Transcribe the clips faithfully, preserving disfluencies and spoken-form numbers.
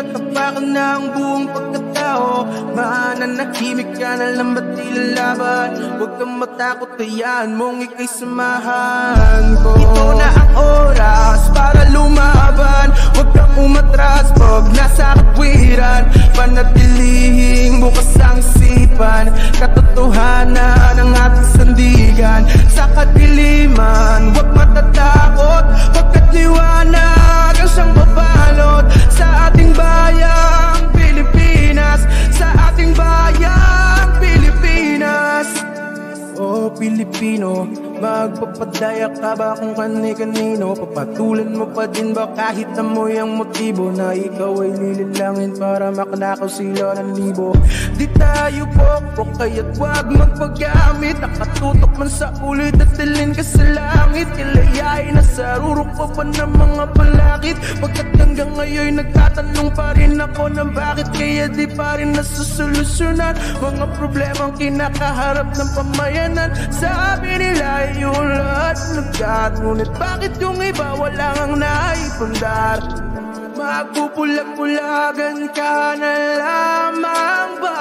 tinatapakan na ang buong pagkatao. Mananahimik ka na lang ba't di lalaban? Huwag kang matakot, hayaan mong ika'y samahan ko. Ito na ang oras para lumaban. Huwag kang umatras pag nasa katwiran. Panatilihing bukas ang isipan. Katotohanan ang ating sandigan. Sa kadiliman, huwag matatakot. Pagkat liwanag ang siyang babalot sa ating bayang Pilipinas. Sa ating bayang Pilipinas. Oh Pilipino, magpapadaya ka ba kung kani-kanino? Papatulan mo pa din ba kahit amoy ang motibo na ikaw ay lililangin para makanakaw sila ng libo? Di tayo pokpok kaya't wag magpagamit. Nakatutok man sa ulit at tilin ka sa langit. Kilayain na sa rurok pa pa ng mga balakid. Pagkat hanggang ngayon nagtatanong pa rin ako ng bakit kaya di pa rin nasusolusyonan mga problemang kinakaharap ng pamayanan. Sabi nila yung lahat nagkat, ngunit bakit yung iba wala ngang naipundar? Magpupulag-pulagan ka na lamang ba?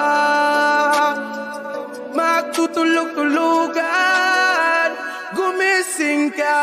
Magtutulog-tulugan, gumising ka.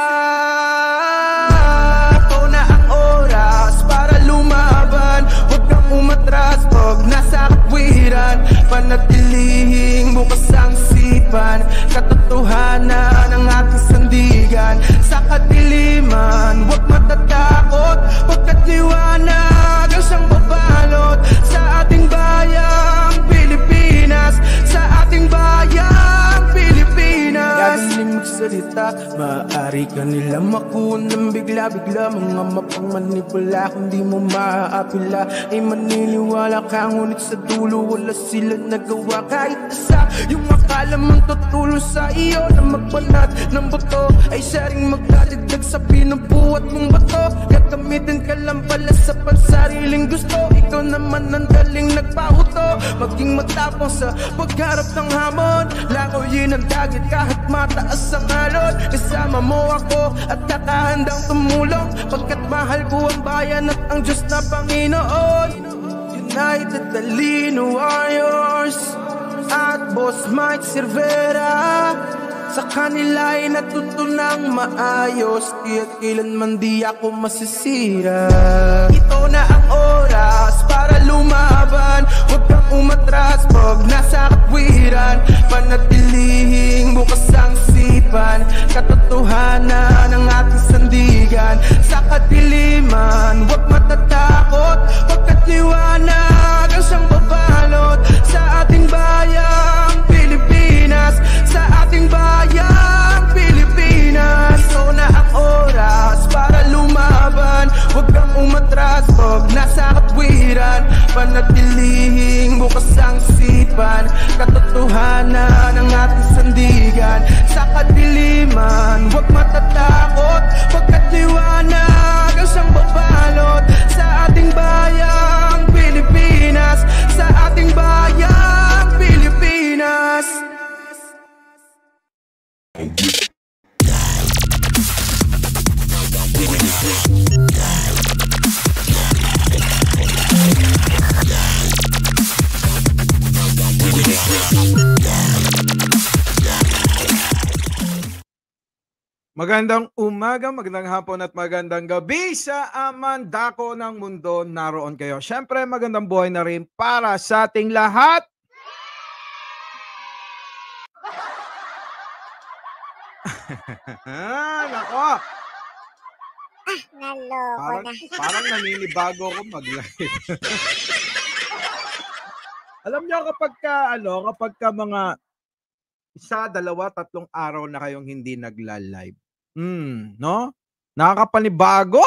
Ito na ang oras para lumaban. Huwag kang umatras pag nasa katwiran. Panatilihing bukas ang isipan. Katotohanan ang ating sandigan. Sa kadiliman, huwag matatakot. Pagkat liwanag ang siyang babalot sa ating bayang Pilipinas. Sa ating bayang Pilipinas. Gagaling magsalita, maaari ka nila makuha ng bigla-bigla. Mga mapangmanipula, kung di mo maaapila ay maniniwala ka, ngunit sa dulo wala sila nagawa kahit isa. Yung akala mong tutulong sa iyo na magbanat ng buto ay siya ring magdadagdag sa pinubuhat mong bato. Gagamitin ka lang pala sa pansariling gusto. Ikaw naman ang daling nagpahuto. Maging matapang sa pagharap ng hamon. Langoyin ang dagat kahit mataas ang alon. Kasama mo ako at kakahandang tumulong. Pagkat mahal ko ang bayan at ang Diyos na Panginoon. United Talino Warriors at Boss Mike Cervera. Sa kanila ay natutunang maayos. Tiyak kailanman di ako masisira. Ito na ang oras para lumaban. Huwag kang umatras pag nasa katwiran. Panatilihing bukas ang isipan. Katotohanan ang ating sandigan. Sa kadiliman, huwag matatakot. Pagkat liwanag ang siyang babalot sa ating bayang Pilipinas. Sa ating bayang Pilipinas. Ito na ang oras para lumaban. Huwag kang umatras pag nasa katwiran. Panatilihing bukas ang isipan. Katotohanan ang ating sandigan. Sa kadiliman, huwag matatakot. Pagkat liwanag ang siyang babalot sa ating bayang Pilipinas. Sa ating bayang Pilipinas. Magandang umaga, magandang hapon at magandang gabi sa amandako ng mundo. Naroon kayo. Siyempre, magandang buhay na rin para sa ating lahat. Nako. Parang, parang naninibago ako mag-live. Alam niyo kapag ka, ano, kapag ka mga isa, dalawa, tatlong araw na kayong hindi nagla-live. Hmm, no? Nakakapanibago.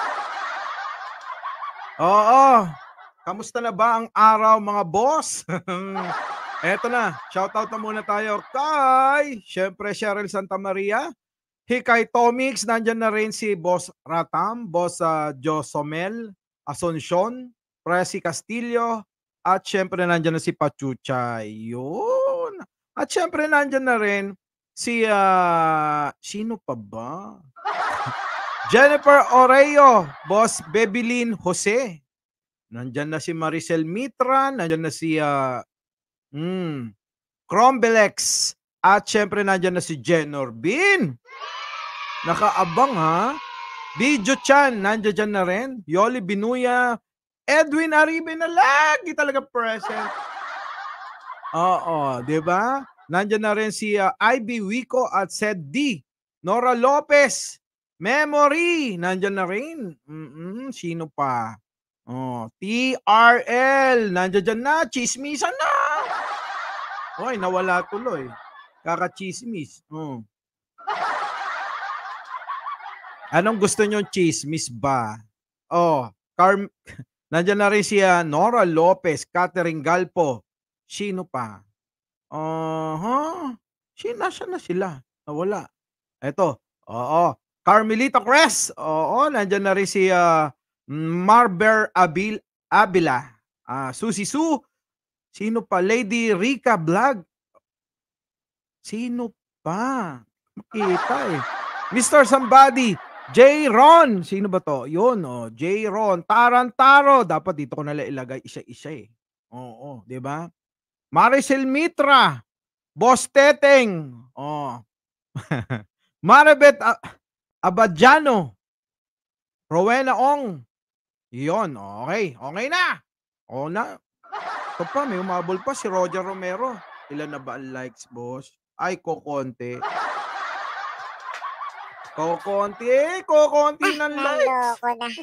Oo. Kamusta na ba ang araw, mga boss? Eto na, shoutout na muna tayo kay, syempre, Cheryl Santa Maria. Hikay Tomix, nandyan na rin si Boss Ratam, Boss uh, Josomel, Asuncion, Presi Castillo, at syempre nandyan na si Pachuchay. Yun. At syempre nandyan na rin si, uh, sino pa ba? Jennifer Oreo, Boss Bebelin Jose. Nandyan na si Maricel Mitra, nandyan na si uh, mm, Crombelex, at syempre nandyan na si Jenor Bin. Nakaabang ha. Video Chan, nandyan dyan na rin. Yoli Binuya, Edwin Aribe na lagi talaga present. Oo, di ba? Nandyan na rin si uh, I B Wico at Sed D. Nora Lopez, Memory, nandyan na rin. Mm-mm, sino pa? Oh, T R L, nandyan dyan na. Chismisan na. Oy, nawala tuloy. Kaka-chismis. Oh. Anong gusto nyo chismis ba? Oh, Carm nandyan na rin si uh, Nora Lopez, Catherine Galpo. Sino pa? Uh-huh. Sino na sila? Nawala. Eto. Oo. Carmelita Cres. Oo, nandyan na rin si uh, Marber Abil Abila. Uh, Susi Su. Sino pa? Lady Rica Vlog. Sino pa? Makita eh. Mister Somebody. J. Ron. Sino ba to? Yun, oh. J. Ron. Tarantaro. Dapat dito ko nalang ilagay isa-isa eh. Oo, di ba? Maricel Mitra. Boss Teteng. Oh. Maribet Abadjano. Rowena Ong. Yun, okay. Okay na. O na. Ito pa, may umabol pa si Roger Romero. Ilan na ba ang likes, boss? Ay, kokonti. Kokonti eh. Kokonti ng likes.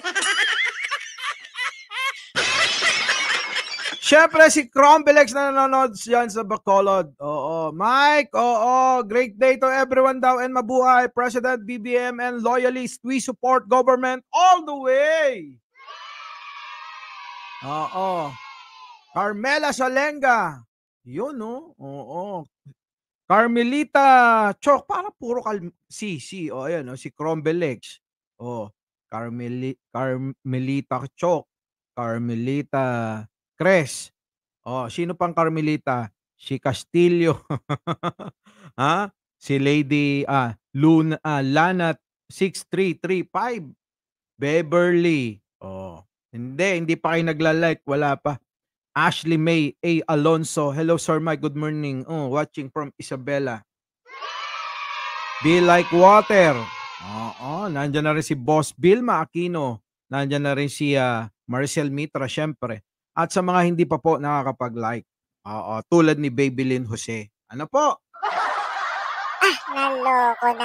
Siyempre, si Crombelex na nanonood dyan sa Bacolod. Oo. Mike, oo. Great day to everyone daw and mabuhay. President, B B M, and loyalists. We support government all the way. Oo. Carmela Salenga. Yun, no? Oo. Carmelita Chok. Parang puro kal... Si, si. O, ayan, no? Si Crombelex. O. Carmeli... Carmelita Chok. Carmelita Cres. Oh, sino pang Carmelita? Si Castillo. Ha? Si Lady ah Luna ah, Lanat six three three five. Beverly. Oh. Hindi, hindi pa kayo nagla-like, wala pa. Ashley May A. Alonso. Hello Sir Mike, good morning. Oh, watching from Isabela. Be like water. Oo, nandiyan na rin si Boss Vilma Aquino. Nandiyan na rin si uh, Maricel Mitra, syempre. At sa mga hindi pa po nakakapag-like, oo, tulad ni Babylin Jose. Ano po? Ah, naloko na.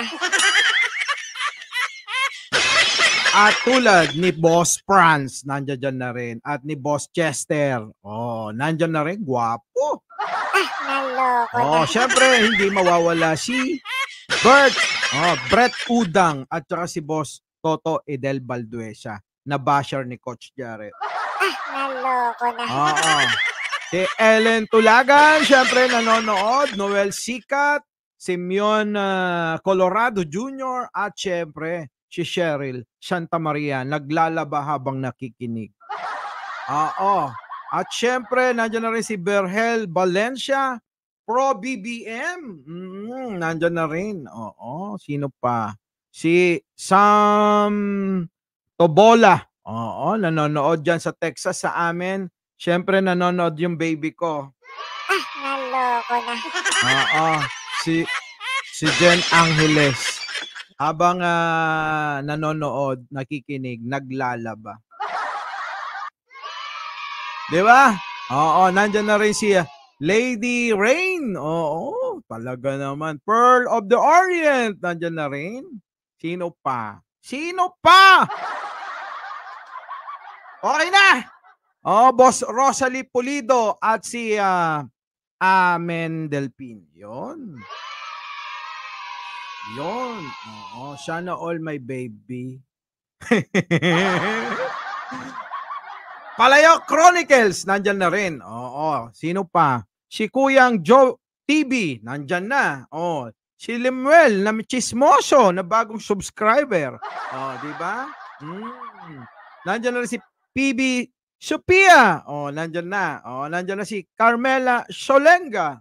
At tulad ni Boss Franz, nandiyan dyan na rin. At ni Boss Chester, oh, nandiyan na rin, gwapo. Ah, naloko na. Oh, syempre, hindi mawawala si Bert, oh, Brett Udang, at saka si Boss Toto Edel Balduesa, na basher ni Coach Jared. Naloko na. Oo. Si Ellen Tulagan, syempre nanonood. Noel Sikat, Simeon uh, Colorado Junior at syempre si Cheryl Santa Maria, naglalaba habang nakikinig. Oo. At syempre nandiyan na rin si Berhel Valencia, Pro B B M. Mm, nandiyan na rin. Oo. Sino pa? Si Sam Tobola. Oo, nanonood dyan sa Texas sa amin. Siyempre, nanonood yung baby ko. Ah, naloko na. Oo, si, si Jen Angeles. Habang uh, nanonood, nakikinig, naglalaba. Di ba? Oo, nandyan na rin si uh, Lady Rain. Oo, talaga naman. Pearl of the Orient. Nandyan na rin. Sino pa? Sino pa? Okay na. Oh, Boss Rosalie Pulido at si uh, Amen Delpin. Yon. Yon. Oo, sana all my baby. Palayok Chronicles, nandyan na rin. Oo, sino pa? Si Kuyang Joe T V, nandyan na. Oh, si Lemuel na chismoso na bagong subscriber. Oh, di ba? Mm. Nandyan na rin si P B Sophia. Oh, nandyan na. Oh, nandyan na si Carmela Solenga.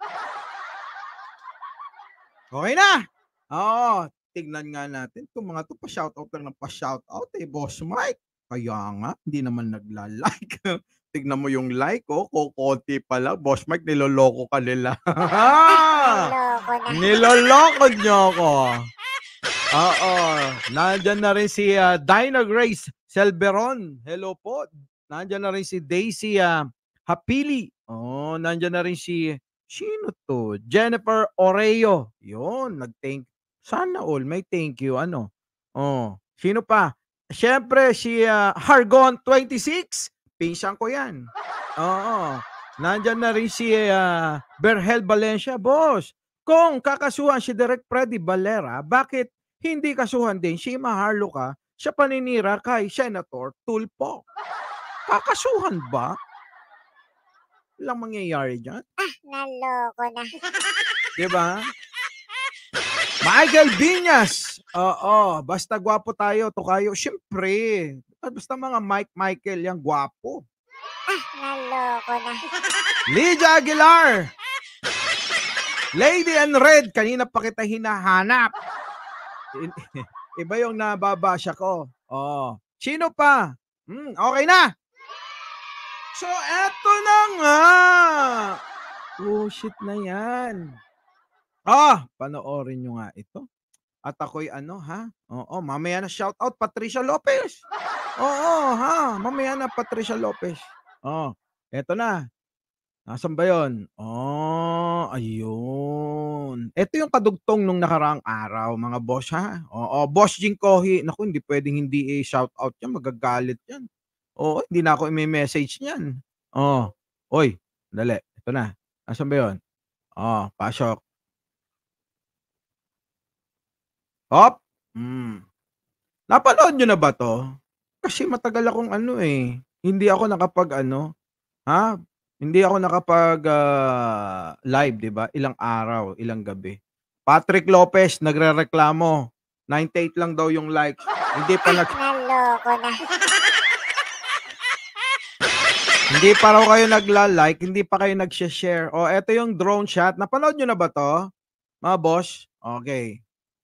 Okay na. Oo, tignan nga natin. Itong mga to pa-shoutout lang ng pa-shoutout eh, Boss Mike. Kaya nga, hindi naman nagla-like. Tignan mo yung like, oh, kokonti pa lang. Boss Mike, niloloko ka nila. Naloko na. Niloloko niyo ako. Oo. Nandyan na rin si uh, Dinah Grace Selveron. Hello po. Nandyan na rin si Daisy uh, Hapili. Oh, nandyan na rin si, sino to? Jennifer Oreo. Yun, nag-thank. Sana all may thank you. Ano? Oh, sino pa? Siyempre, si uh, Hargon twenty-six. Pinsan ko yan. Oo. Nandyan na rin si uh, Berhel Valencia. Boss, kung kakasuhan si Direk Freddy Valera, bakit hindi kasuhan din si Maharlika sa paninira kay Senator Tulfo? Kakasuhan ba? Walang mangyayari dyan. Ah, naloko na. Diba? Michael Viñas. Oo, basta gwapo tayo, Tokayo. Siyempre, basta mga Mike Michael yan, gwapo. Ah, naloko na. Lydia Aguilar. Lady in Red, kanina pa kita hinahanap. Iba yung nababasya ko. Oh. Sino pa? Hmm, okay na. So, eto na nga. Oh, shit na yan. Ah, panoorin nyo nga ito. At ako'y ano, ha? Oo, mamaya na shout out Patricia Lopez. Oo, ha? Mamaya na Patricia Lopez. Oh, eto na. Nasaan ba yun? Oh, ayun. Ito yung kadugtong nung nakaraang araw, mga boss, ha? Oo, Boss Jing Kohi. Naku, hindi pwedeng hindi i-shout out yan. Magagalit yan. Oo, hindi na ako i-message niyan. Oh, oy, dali. Ito na. Nasaan ba yun? Oh, pasok. Hop. Hmm. Napanood nyo na ba to? Kasi matagal akong ano eh. Hindi ako nakapag ano. Ha? Hindi ako nakapag uh, live, di ba? Ilang araw, ilang gabi. Patrick Lopez nagrereklamo. ninety-eight lang daw yung likes. Hindi pa nag Naloko na. Hindi pa raw kayo nagla-like, hindi pa kayo nag-share. O, eto yung drone shot. Napanood nyo na ba to? Mga boss? Okay.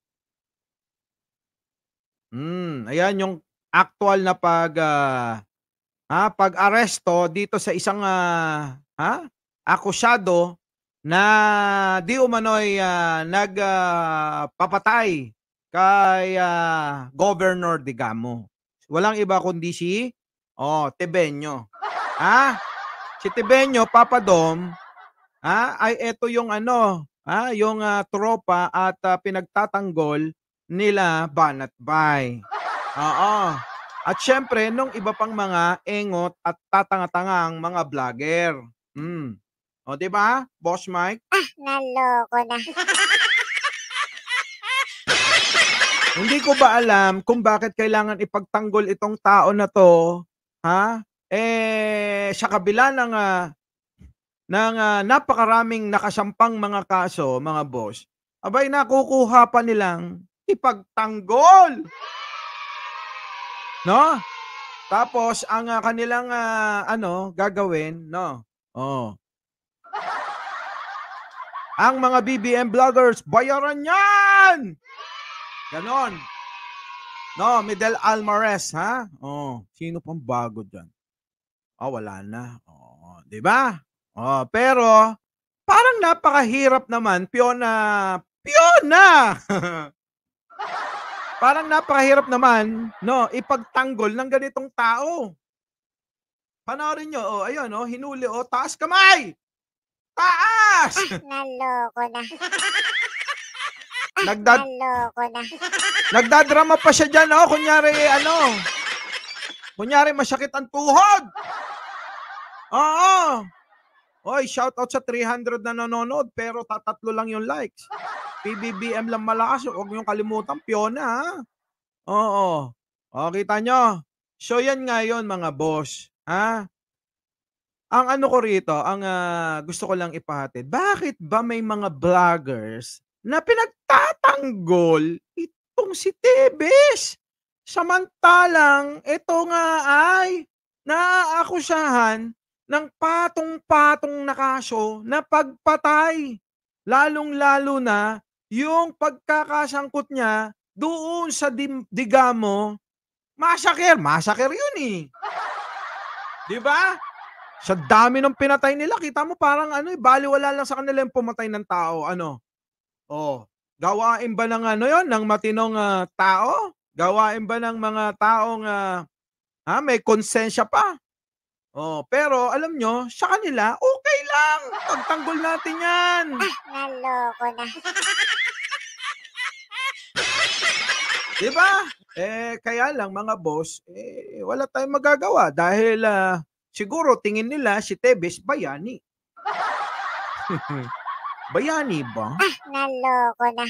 Hmm, ayan yung actual na pag uh, ha, pag-aresto dito sa isang uh, ha, akusado na di umano'y uh, nagpapatay uh, kay uh, Governor Digamo. Walang iba kundi si oh, Tebenyo. Ha? Si Tebenyo, Papa Dom, ha, ay ito yung ano, ha, yung uh, tropa at uh, pinagtatanggol nila Banat Bay. Oo. At syempre, nung iba pang mga engot at tatanga-tangang mga vlogger. Hmm. O, di ba, Boss Mike? Ah, naloko na. Hindi ko ba alam kung bakit kailangan ipagtanggol itong tao na to, ha? Eh, sa kabila ng, uh, ng uh, napakaraming nakasampang mga kaso, mga boss, abay, nakukuha pa nilang ipagtanggol. No? Tapos ang uh, kanilang uh, ano gagawin, no? Oh. Ang mga B B M vloggers, bayaran 'yan. Ganon. No, Midel Almares, ha? Oh, sino pang bago diyan? Oh, wala na. Oh, 'di ba? Oh, pero parang napakahirap naman, Piona. Piona. Parang napakahirap naman, no, ipagtanggol ng ganitong tao. Panoorin nyo, oh, ayun, oh, hinuli, oh, taas kamay! Taas! Ah, naloko na. Nagdad Naloko na. Nagdadrama pa siya dyan, oh, kunyari, ano, kunyari masakit ang tuhod. Oo. Oy, shout out sa three hundred na nanonood, pero tatatlo lang yung likes. P B B M lang malakas. Huwag niyong kalimutan, Piona, ha? Oo. O, kita nyo. So, yan nga yun, mga boss. Ha? Ang ano ko rito, ang uh, gusto ko lang ipahatid, bakit ba may mga vloggers na pinagtatanggol itong si Tebes? Samantalang, ito nga ay naaakusahan ng patong-patong na kaso na pagpatay. Lalong-lalo na yung pagkakasangkot niya doon sa Digamo, Massacre, massacre yun eh. Di ba? Sa dami ng pinatay nila, kita mo parang ano, eh, baliwala lang sa kanila yung pumatay ng tao. Ano? Oh, gawain ba ng ano yon ng matinong ah, tao? Gawain ba ng mga taong ah, ah, may konsensya pa? Oh, pero alam nyo, sa kanila, okay lang. Pagtanggol natin yan. Naloko na. Di ba? Eh, kaya lang mga boss, eh, wala tayong magagawa dahil ah, siguro tingin nila si Tebes bayani. Bayani ba? Naloko na.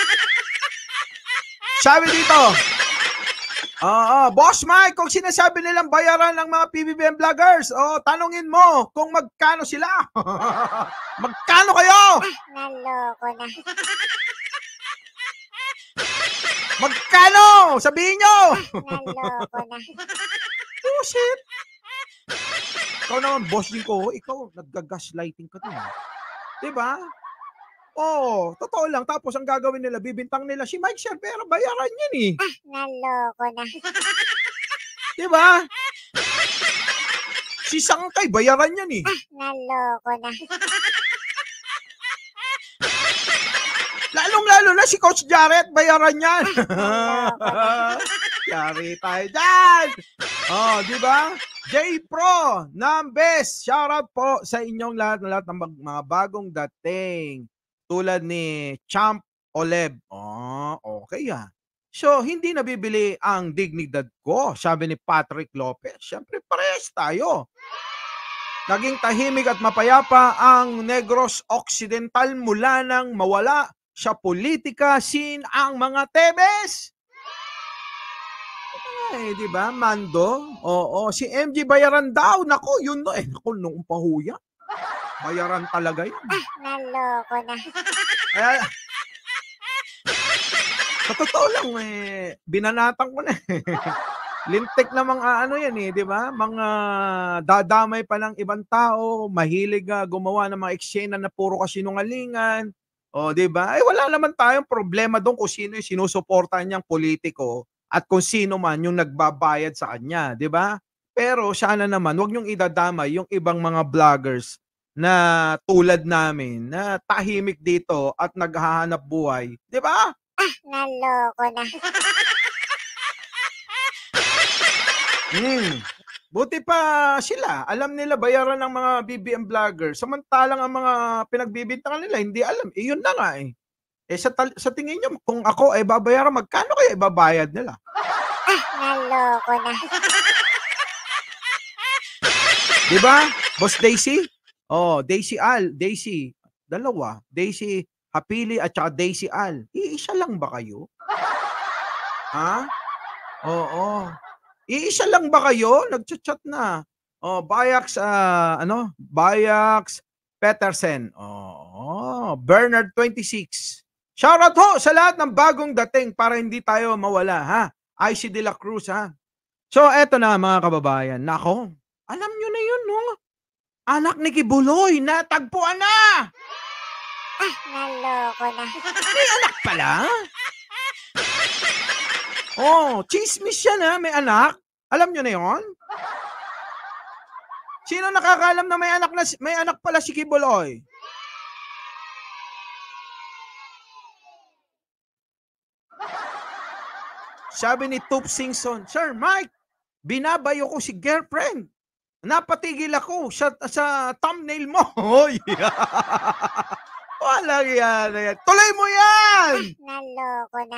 Sabi dito, oo, Boss Mike, kung sinasabi nilang bayaran ng mga P B B M vloggers, oh, tanungin mo kung magkano sila. Magkano kayo? Naloko na. Magkano? Sabihin nyo. Naloko na. Oh, shit. Ikaw naman, boss din ko, ikaw, nagga-gaslighting ka din. Diba? Oo, totoo lang. Tapos ang gagawin nila, bibintang nila si Mike Cervera, bayaran yan eh. Naloko na. Diba? Si Sangkay, bayaran yan eh. Naloko na. Lalong-lalo na si Coach Jarrett, bayaran yan. Yari tayo dyan. Oh, di ba? J-Pro, Nambes, shoutout po sa inyong lahat na lahat ng mag- mga bagong dating. Tulad ni Champ Oleb. Oh, okay ah. So, hindi nabibili ang dignidad ko, sabi ni Patrick Lopez. Siyempre, parehas tayo. Naging tahimik at mapayapa ang Negros Occidental mula nang mawala sa politika sin ang mga Tebes. Eh, di ba? Mando. Oo, si M G bayaran daw. Nako, yun no. Eh, nako, noong pahuya. Bayaran talaga yun. Naloko na. Kaya, sa totoo lang, eh, binanatan ko na eh. Lintik na mga ano yan eh, di ba? Mga dadamay pa ng ibang tao, mahilig uh, gumawa ng mga eksena na puro kasinungalingan. O, di ba? Eh, wala naman tayong problema doon kung sino yung sinusuportahan niyang politiko at kung sino man yung nagbabayad sa kanya, di ba? Pero sana naman, wag niyong idadamay yung ibang mga vloggers na tulad namin na tahimik dito at naghahanap buhay, di ba? Naloko na. Hmm. Buti pa sila, alam nila bayaran ng mga B B M vloggers. Samantalang ang mga pinagbibintangan nila, hindi alam. Eh, yun na nga eh. Eh, sa, tal- sa tingin nyo, kung ako ay babayaran, magkano kaya ibabayad nila? Naloko na. Di ba? Boss Daisy? Oh, Daisy Al. Daisy. Dalawa. Daisy Hapili at saka Daisy Al. Iisa lang ba kayo? Ha? Oo. Iisa lang ba kayo? Nagchat-chat na. Oh, Bayax, uh, ano? Bayax Petersen. Oh, Bernard twenty-six. Shoutout ho sa lahat ng bagong dating para hindi tayo mawala, ha? I C De La Cruz, ha? So, eto na mga kababayan. Nako, alam nyo na yun, no? Anak ni Kibuloy, natagpuan na! Naloko na. May anak pala? Oh, chismis siya na, may anak. Alam nyo na yun? Sino nakakaalam na may anak na may anak pala si Kibuloy? Sabi ni Toop Singson, Sir Mike, binabayo ko si girlfriend. Napatigil ako sa, sa thumbnail mo. Walang yan, yan. Tuloy mo yan! Naloko na.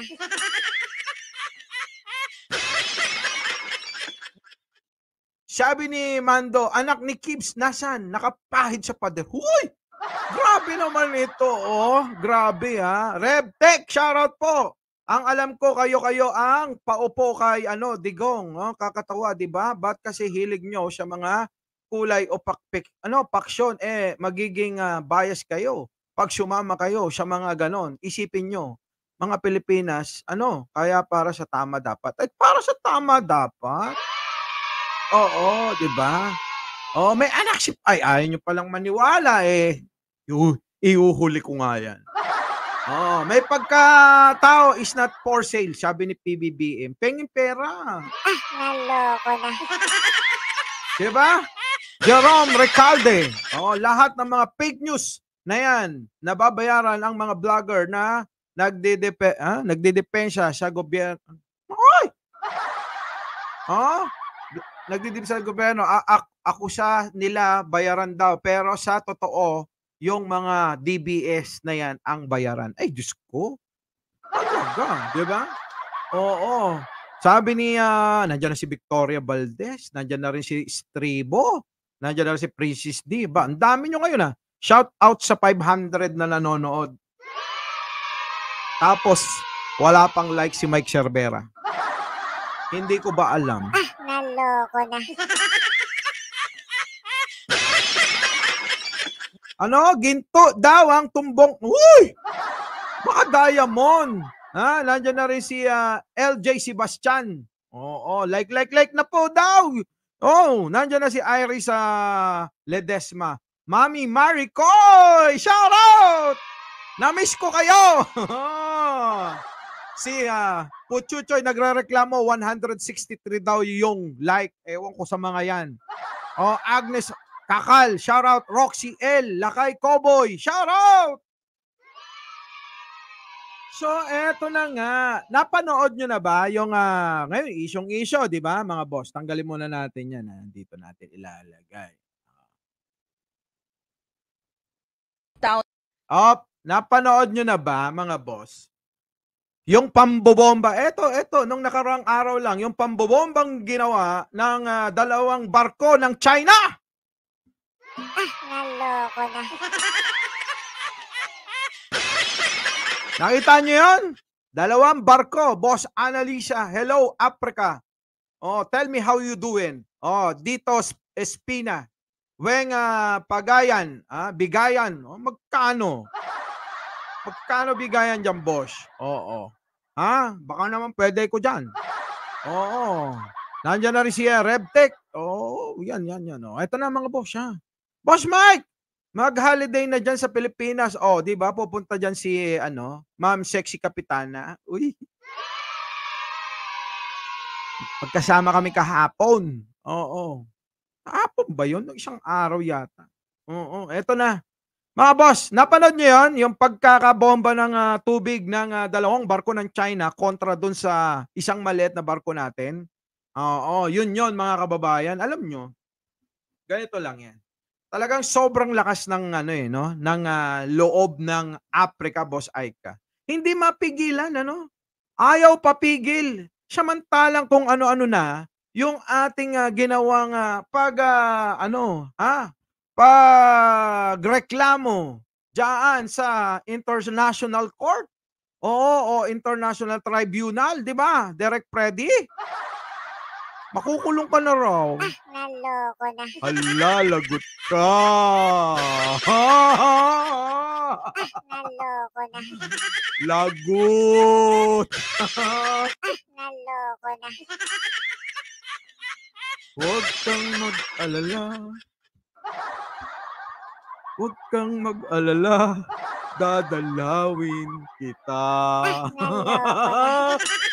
Sabi ni Mando, anak ni Kibs, nasan? Nakapahid sa pader. Huy! Grabe naman ito, oh. Grabe, ha. RevTech, shoutout po. Ang alam ko, kayo-kayo ang paupo kay, ano, Digong. Oh, kakatawa, di ba? Ba't kasi hilig nyo sa mga kulay o pakpik, ano, paksyon, eh, magiging uh, bias kayo. Pag sumama kayo sa mga ganon, isipin nyo, mga Pilipinas, ano, kaya para sa tama dapat. Ay, para sa tama dapat. Oo, di ba? Oh, may anak si... Ay, ayaw nyo palang maniwala eh. Yu, iuhuli ko nga yan. Oh, may pagkatao is not for sale, sabi ni P B B M. Pengin pera. Ah, naloko na. Diba? Jerome Recalde. Oh, lahat ng mga fake news na yan, nababayaran ang mga vlogger na nagdedepe, ah, nagdedepensya sa gobyerno. Oy! Oh, nagdedepensya sa gobyerno. A- a- akusa nila bayaran daw. Pero sa totoo, yung mga D B S na yan ang bayaran. Ay, Diyos ko. Talaga, di ba? Oo. Sabi ni, uh, nandiyan na si Victoria Valdez, nandiyan na rin si Stribo, nandiyan na rin si Princess D. Ba? Ang dami nyo ngayon ah. Shout out sa five hundred na nanonood. Tapos, wala pang like si Mike Cervera. Hindi ko ba alam? Ah, naloko na. Ano? Ginto daw ang tumbong. Uy! Baka diamond. Ha? Nandiyan na rin si uh, L J Sebastian. Oo, like, like, like na po daw. Oh, nandiyan na si Iris uh, Ledesma. Mami Maricoy! Shout out! Na-miss ko kayo! Si uh, Puchuchoy nagre-reklamo, one hundred sixty-three daw yung like. Ewan ko sa mga yan. Oh, Agnes Kakal, shout out. Roxy L, Lakay Cowboy, shout out! So, eto na nga. Napanood nyo na ba yung uh, ngayon, isyong-isyo, di ba mga boss? Tanggalin muna natin yan. Ha? Dito natin ilalagay. Op, napanood nyo na ba mga boss? Yung pambobomba, eto, eto, nung nakaraang araw lang, yung pambobombang ginawa ng uh, dalawang barko ng China. Ah, naloko na. Nakita nyo yun? Dalawang barko, Boss Annalisa. Hello, Africa. Oh, tell me how you doing. Oh, dito Espina. Weng uh, Pagayan, ah, Bigayan. Oh, magkano? Magkano bigayan dyan, boss? Oo. Ha? Baka naman pwede ko dyan. Oo. Nandiyan na rin siya, RevTech. Oo, yan, yan, yan. Oh. Ito na mga boss, ha? Boss Mike! Mag-holiday na dyan sa Pilipinas. Oh, di ba? Pupunta dyan si, ano, Ma'am Sexy Kapitana. Uy. Magkasama kami kahapon. Oo. Kahapon ba yun? Isang araw yata. Oo. Eto na. Mga boss, napanood nyo yun? Yung pagkakabomba ng uh, tubig ng uh, dalawang barko ng China kontra dun sa isang maliit na barko natin. Oo, yun yun mga kababayan. Alam nyo, ganito lang yan. Talagang sobrang lakas ng ano eh, no, ng uh, loob ng Africa, Boss Aika. Hindi mapigilan, ano? Ayaw papigil. Samantalang kung ano-ano na yung ating uh, ginawang uh, pag uh, ano, ha? Pagreklamo diyan sa International Court. Oo, o International Tribunal, 'di ba? Direct Freddy. Makukulong ka na raw. Ah, naloko na. Hala, lagot ka. Ah, naloko na. Lagot. Ah, naloko na. Huwag kang mag-alala. Huwag kang mag-alala. Dadalawin kita. Ah, naloko na.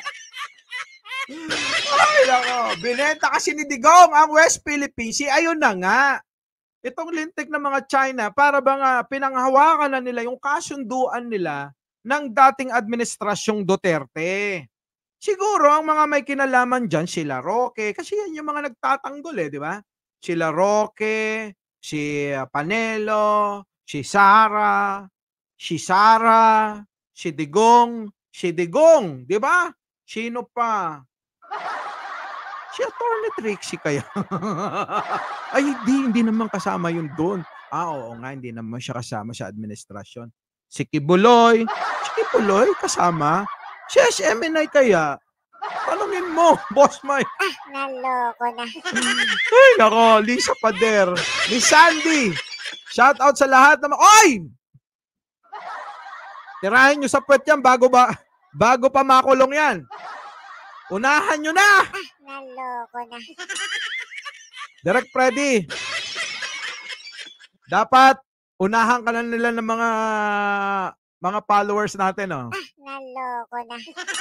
Ay, nako. Binenta kasi ni Digong ang West Philippines. Si ayun na nga. Itong lintik ng mga China, para bang uh, pinanghawakan na nila yung kasunduan nila ng dating administrasyong Duterte. Siguro, ang mga may kinalaman dyan, sila Roque, kasi yan yung mga nagtatanggol eh, di ba? Sila Roque, si uh, Panelo, si Sara, si Sara, si Digong, si Digong, di ba? Sino pa? Si Attorney Trixie kaya? Ay, hindi, hindi naman kasama yun doon. Ah, oo nga, hindi naman siya kasama sa administrasyon. Si Kibuloy, si Kibuloy kasama. Si S M N I kaya? Tanungin mo, Boss Mike. Ah, naloko na. Ay, nako, Lisa Pader, ni Sandy. Shout out sa lahat naman. Oy! Tirahin nyo sa puwet yan bago ba, bago pa makulong yan. Unahan nyo na! Ah, naloko na. Direct Freddy. Dapat unahan ka na nila ng mga mga followers natin, oh. Naloko na.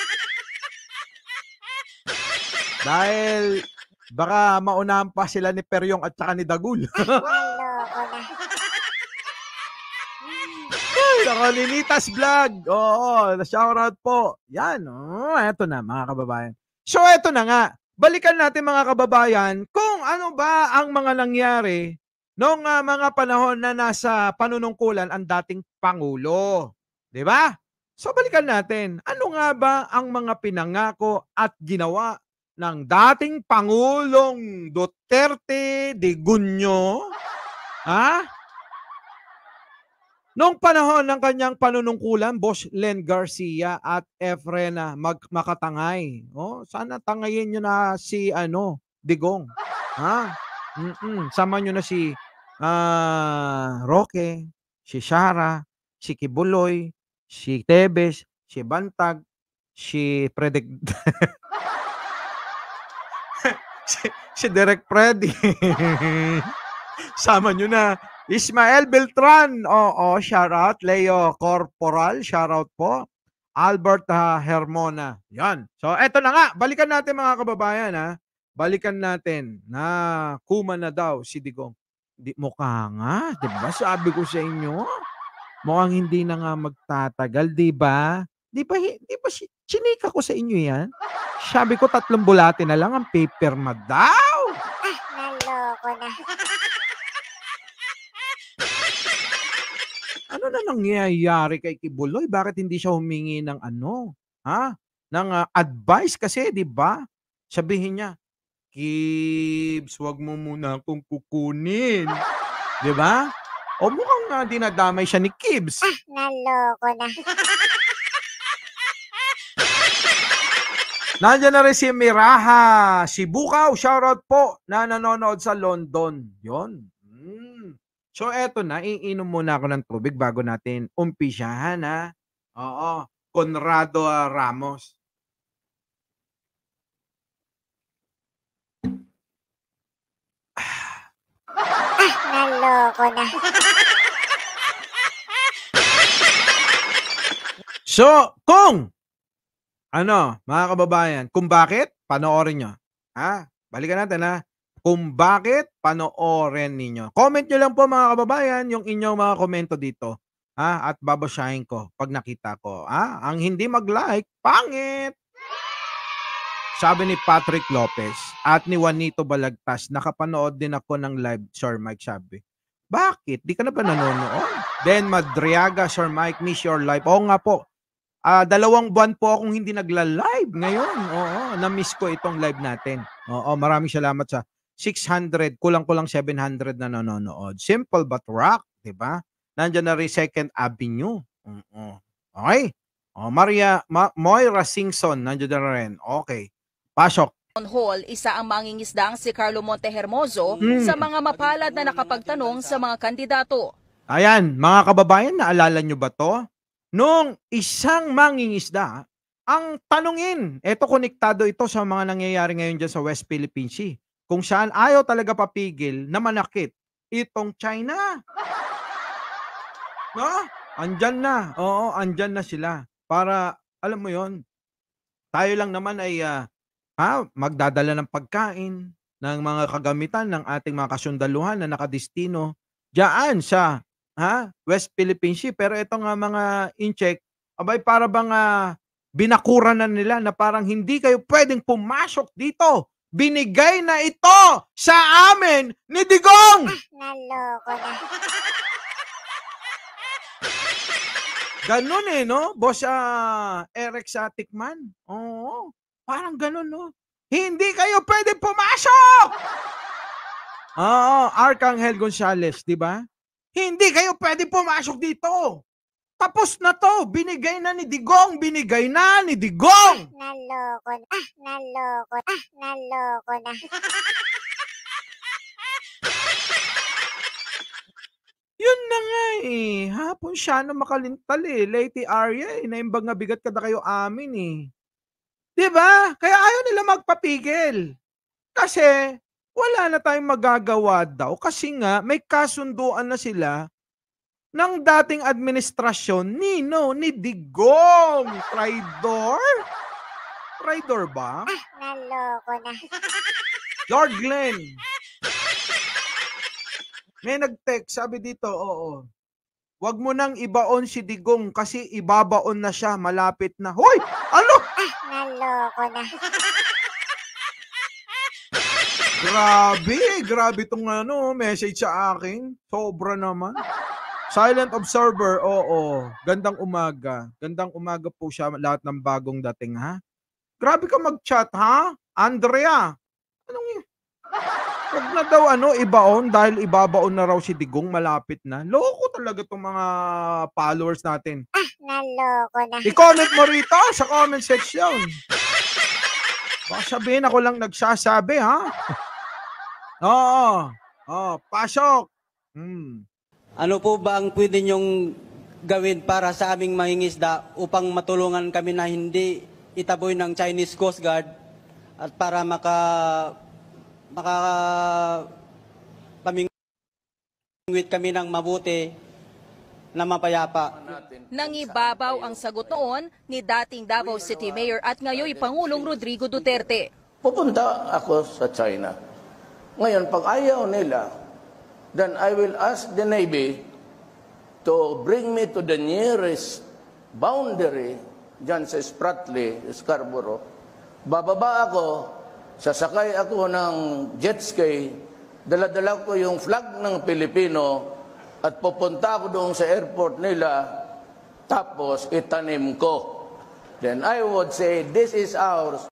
Dahil baka maunahan pa sila ni Peryong at saka ni Dagul. Naloko na. Ay, nako, Ninitas Vlog. Oo, shoutout po. Yan, oh, eto na mga kababayan. So, eto na nga. Balikan natin mga kababayan kung ano ba ang mga nangyari noong uh, mga panahon na nasa panunungkulan ang dating Pangulo. Di ba? So, balikan natin. Ano nga ba ang mga pinangako at ginawa ng dating Pangulong Duterte de Gunyo? Ha? Noong panahon ng kanyang panunungkulan, Boss Len Garcia at Efrena mag Makatangay. Oh, sana tangayin niyo na si ano, Digong. Ha? Mm-mm. Sama niyo na si uh, Roque, si Shara, si Kibuloy, si Tebes, si Bantag, si Predict si, si Derek Freddy. Sama niyo na Ismael Beltran, oo, shoutout. Leo Corporal, shoutout po. Albert uh, Hermona, yan. So, eto na nga, balikan natin mga kababayan, ha. Balikan natin na kuma na daw si Digong. Di, mukha nga, di ba? Sabi ko sa inyo, mukhang hindi na nga magtatagal, di ba? Di ba, di ba chinika ko sa inyo yan? Sabi ko, tatlong bulate na lang ang paper ma daw. Ah, naloko na. Ano na nangyayari kay Kibuloy? Bakit hindi siya humingi ng ano? Ha? Ng uh, advice kasi, 'di ba? Sabihin niya, "Kibs, wag mo muna akong kukunin." 'Di ba? O mukhang uh, dinadamay siya ni Kibs. Ah, naloko na. Nandiyan na rin si Miraha, si Bukaw, shoutout po, na nanonood sa London. Yon. Hmm. So, eto na, iinom muna ako ng tubig bago natin umpisahan, ha? Oo, Conrado uh, Ramos. Ah, naloko na. So, kung, ano, mga kababayan, kung bakit, panoorin nyo. Ha? Balikan natin, ha? Kung bakit, panoorin ninyo. Comment nyo lang po mga kababayan yung inyong mga komento dito. Ha? At babasahin ko pag nakita ko. Ha? Ang hindi mag-like, pangit! Sabi ni Patrick Lopez at ni Juanito Balagtas, nakapanood din ako ng live, Sir Mike, sabi. Bakit? Di ka na ba nanonood? Then Madriaga, Sir Mike, miss your live. Oo nga po. Uh, dalawang buwan po akong hindi nagla-live ngayon. Oo, na-miss ko itong live natin. Oo, maraming salamat sa six hundred, kulang-kulang seven hundred na nanonood. Simple but rock, di ba? Nandiyan na rin Second Avenue. Uh-uh. Okay? O, Maria, Ma Moira Singson, nandiyan na rin. Okay. Pasok. Hall, isa ang mangingisdang si Carlo Montehermoso Hmm. sa mga mapalad na nakapagtanong sa mga kandidato. Ayan, mga kababayan, naalala nyo ba to? Nung isang mangingisda, ang tanungin, eto konektado ito sa mga nangyayari ngayon dyan sa West Philippine Sea, kung saan ayaw talaga papigil na manakit itong China. No? Andyan na. Oo, andyan na sila. Para, alam mo yon, tayo lang naman ay uh, ha, magdadala ng pagkain, ng mga kagamitan ng ating mga kasundaluhan na nakadestino diyan sa ha, West Philippine Sea. Pero ito nga mga incheck, abay para bang uh, binakuran na nila na parang hindi kayo pwedeng pumasok dito. Binigay na ito sa amin ni Digong! Ah, naloko na. Ganun eh, no? Boss uh, Eric sa Tikman. Oo, parang ganun, no? Hindi kayo pwedeng pumasok! Oo, Arcangel Gonzales, di ba? Hindi kayo pwedeng pumasok dito! Tapos na to, binigay na ni Digong, binigay na ni Digong! Naloko na. Ah, naloko na. Ah, naloko na. Yun na nga eh. Hapon siya na makalintal eh. Lady Arya eh. Naimbag nga bigat kada kayo amin eh. Diba? Kaya ayaw nila magpapigil. Kasi wala na tayong magagawa daw. Kasi nga may kasunduan na sila ng dating administrasyon nino ni Digong. Traidor? Traidor ba? Ah, naloko na. Lord Glenn. May nag-text, sabi dito, oo. Wag mo nang ibaon si Digong kasi ibabaon na siya, malapit na. Hoy! Ano? Ah, naloko na. Grabe, grabe tong ano, message sa akin. Sobra naman. Silent Observer, oo. Gandang umaga. Gandang umaga po siya, lahat ng bagong dating, ha? Grabe ka mag-chat, ha? Andrea. Anong yun? Huwag na daw ano, ibaon dahil ibabaon na raw si Digong, malapit na. Loko talaga tong mga followers natin. Ah, naloko na. I-comment mo rito sa comment section. Baka sabihin ako lang nagsasabi, ha? Oo. Oh, pasok. Hmm. Ano po ba ang pwede niyong gawin para sa aming mangingisda upang matulungan kami na hindi itaboy ng Chinese Coast Guard at para maka maka pamingwit kami ng mabuti na mapayapa. Nangibabaw ang sagot noon ni dating Davao City Mayor at ngayoy Pangulong Rodrigo Duterte. Pupunta ako sa China. Ngayon, pag ayaw nila, then I will ask the Navy to bring me to the nearest boundary dyan sa Spratly, Scarborough. Bababa ako, sasakay ako ng jet ski, dala-dala ko yung flag ng Pilipino at pupunta ako doon sa airport nila, tapos itanim ko. Then I would say, this is ours.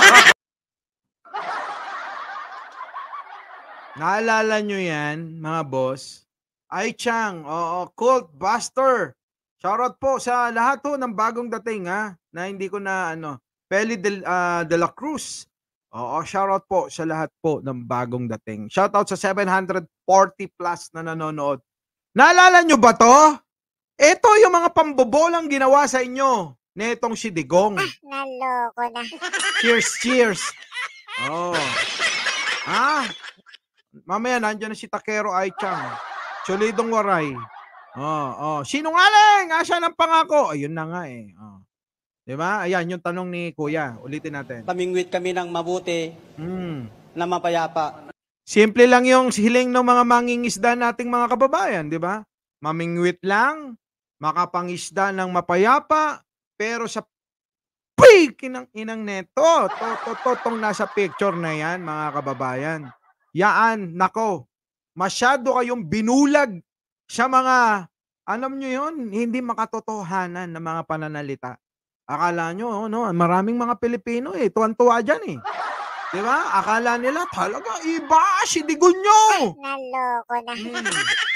Naalala nyo yan, mga boss? Ai Chang, oo, Cult Buster. Shoutout po sa lahat po ng bagong dating, ha? Na hindi ko na, ano, Peli de, uh, de la Cruz. Oo, shoutout po sa lahat po ng bagong dating. Shoutout sa seven hundred forty plus na nanonood. Naalala nyo ba to? Ito yung mga pambobolang ginawa sa inyo netong si Digong. Ah, naloko na. Cheers, cheers. Oh. Ah, mamaya nandiyan na si Takero Aichang. Solidong waray. Oh, oh. Sinungaling! Asa ng pangako? Ayun na nga eh. Oh. Diba? Ayan yung tanong ni Kuya. Ulitin natin. Pamingwit kami ng mabuti Hmm. na mapayapa. Simple lang yung hiling ng mga mangingisda nating mga kababayan, di ba? Mamingwit lang, makapangisda ng mapayapa, pero sa Uy! Kinang inang neto. Tototong nasa picture na yan, mga kababayan. Yaan, nako. Masyado kayong binulag sa mga, alam nyo yun, hindi makatotohanan na mga pananalita. Akala nyo, no, maraming mga Pilipino eh, tuwan-tuwa dyan eh. Di ba? Akala nila talaga iba si Digong nyo. Naloko na. Hmm.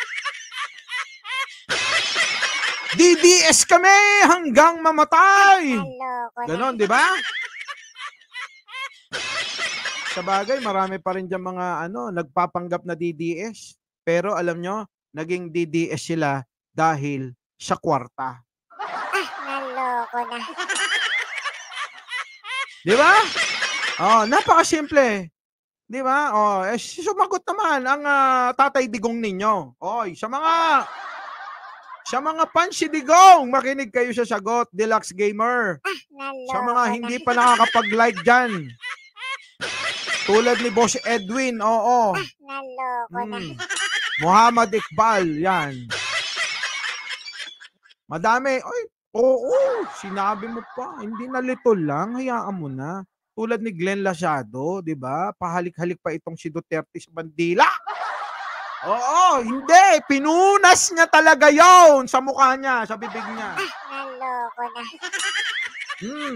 D D S kami hanggang mamatay. Naloko na. Ganon, di ba? Sa bagay, marami pa rin dyan mga ano, nagpapanggap na D D S. Pero alam nyo, naging D D S sila dahil sa kwarta. Ah, naloko na. Di ba? Oh, napakasimple. Di ba? Oh, eh, sumagot naman ang uh, Tatay Digong ninyo. Oy, sa mga sa mga fans si Digong, makinig kayo sa sagot, Deluxe Gamer. Ah, naloko Sa mga na. hindi pa nakakapag-like dyan. Tulad ni Boss Edwin, oo. Ah, naloko na. Hmm. Muhammad Iqbal, yan. Madami. Oy, oo, sinabi mo pa. Hindi na litol lang, hayaan mo na. Tulad ni Glenn Lasado, di ba? Pahalik-halik pa itong si Duterte sa bandila. Oo, hindi. Pinunas niya talaga yon sa mukha niya, sa bibig niya. Ah, naloko na. Hmm.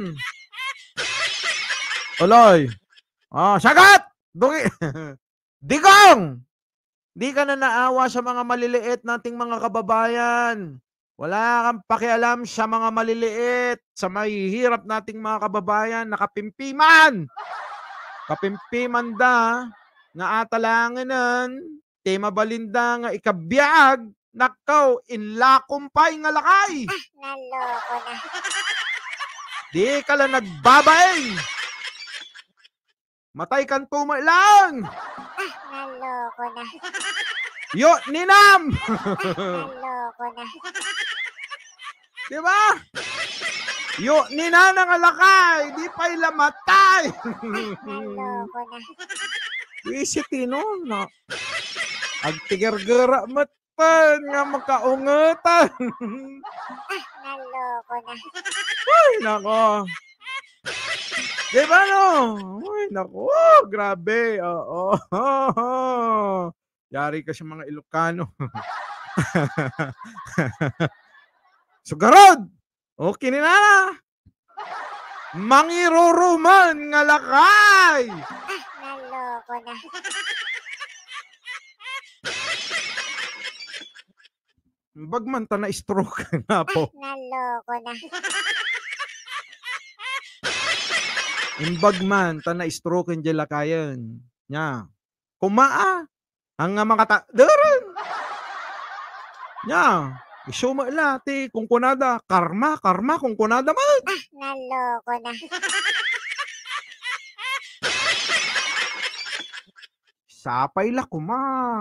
Oloy. Ah, sagat! Dugi. Digong! Di ka na naawa sa mga maliliit nating mga kababayan. Wala kang pakialam sa mga maliliit, sa mahihirap nating mga kababayan, nakapimpiman. Kapimpiman da, nga atalanganan, tema balinda nga ikabiyag, nakaw, inlakumpay nga lakay. Ah, naloko na. Di ka lang nagbabaeng. Matay kang tuma lang. Ah, naloko na. Yo, ninam! Naloko Naloko na. Di ba? Yo, ninanang alakay, di pa ilamatay. Naloko na. Isitino na. Agtigargara matan nga makaungatan. Naloko na. Ay, nako. Di ba no? Ay, nako. Grabe. Oo. Yari ka sa mga Ilocano. Sugarod! Okay na na. Mangiruruman nga lakay. Naloko na. Bagman ta na stroke na po. Naloko na. Imbag man ta na stroke ang lakayan. Nya. Kumaa. Ang nga mga ta... Daran! Nya. Isuma lati. Kung kunada. Karma. Karma. Kung kunada man. Naloko na. Sapay la kuma.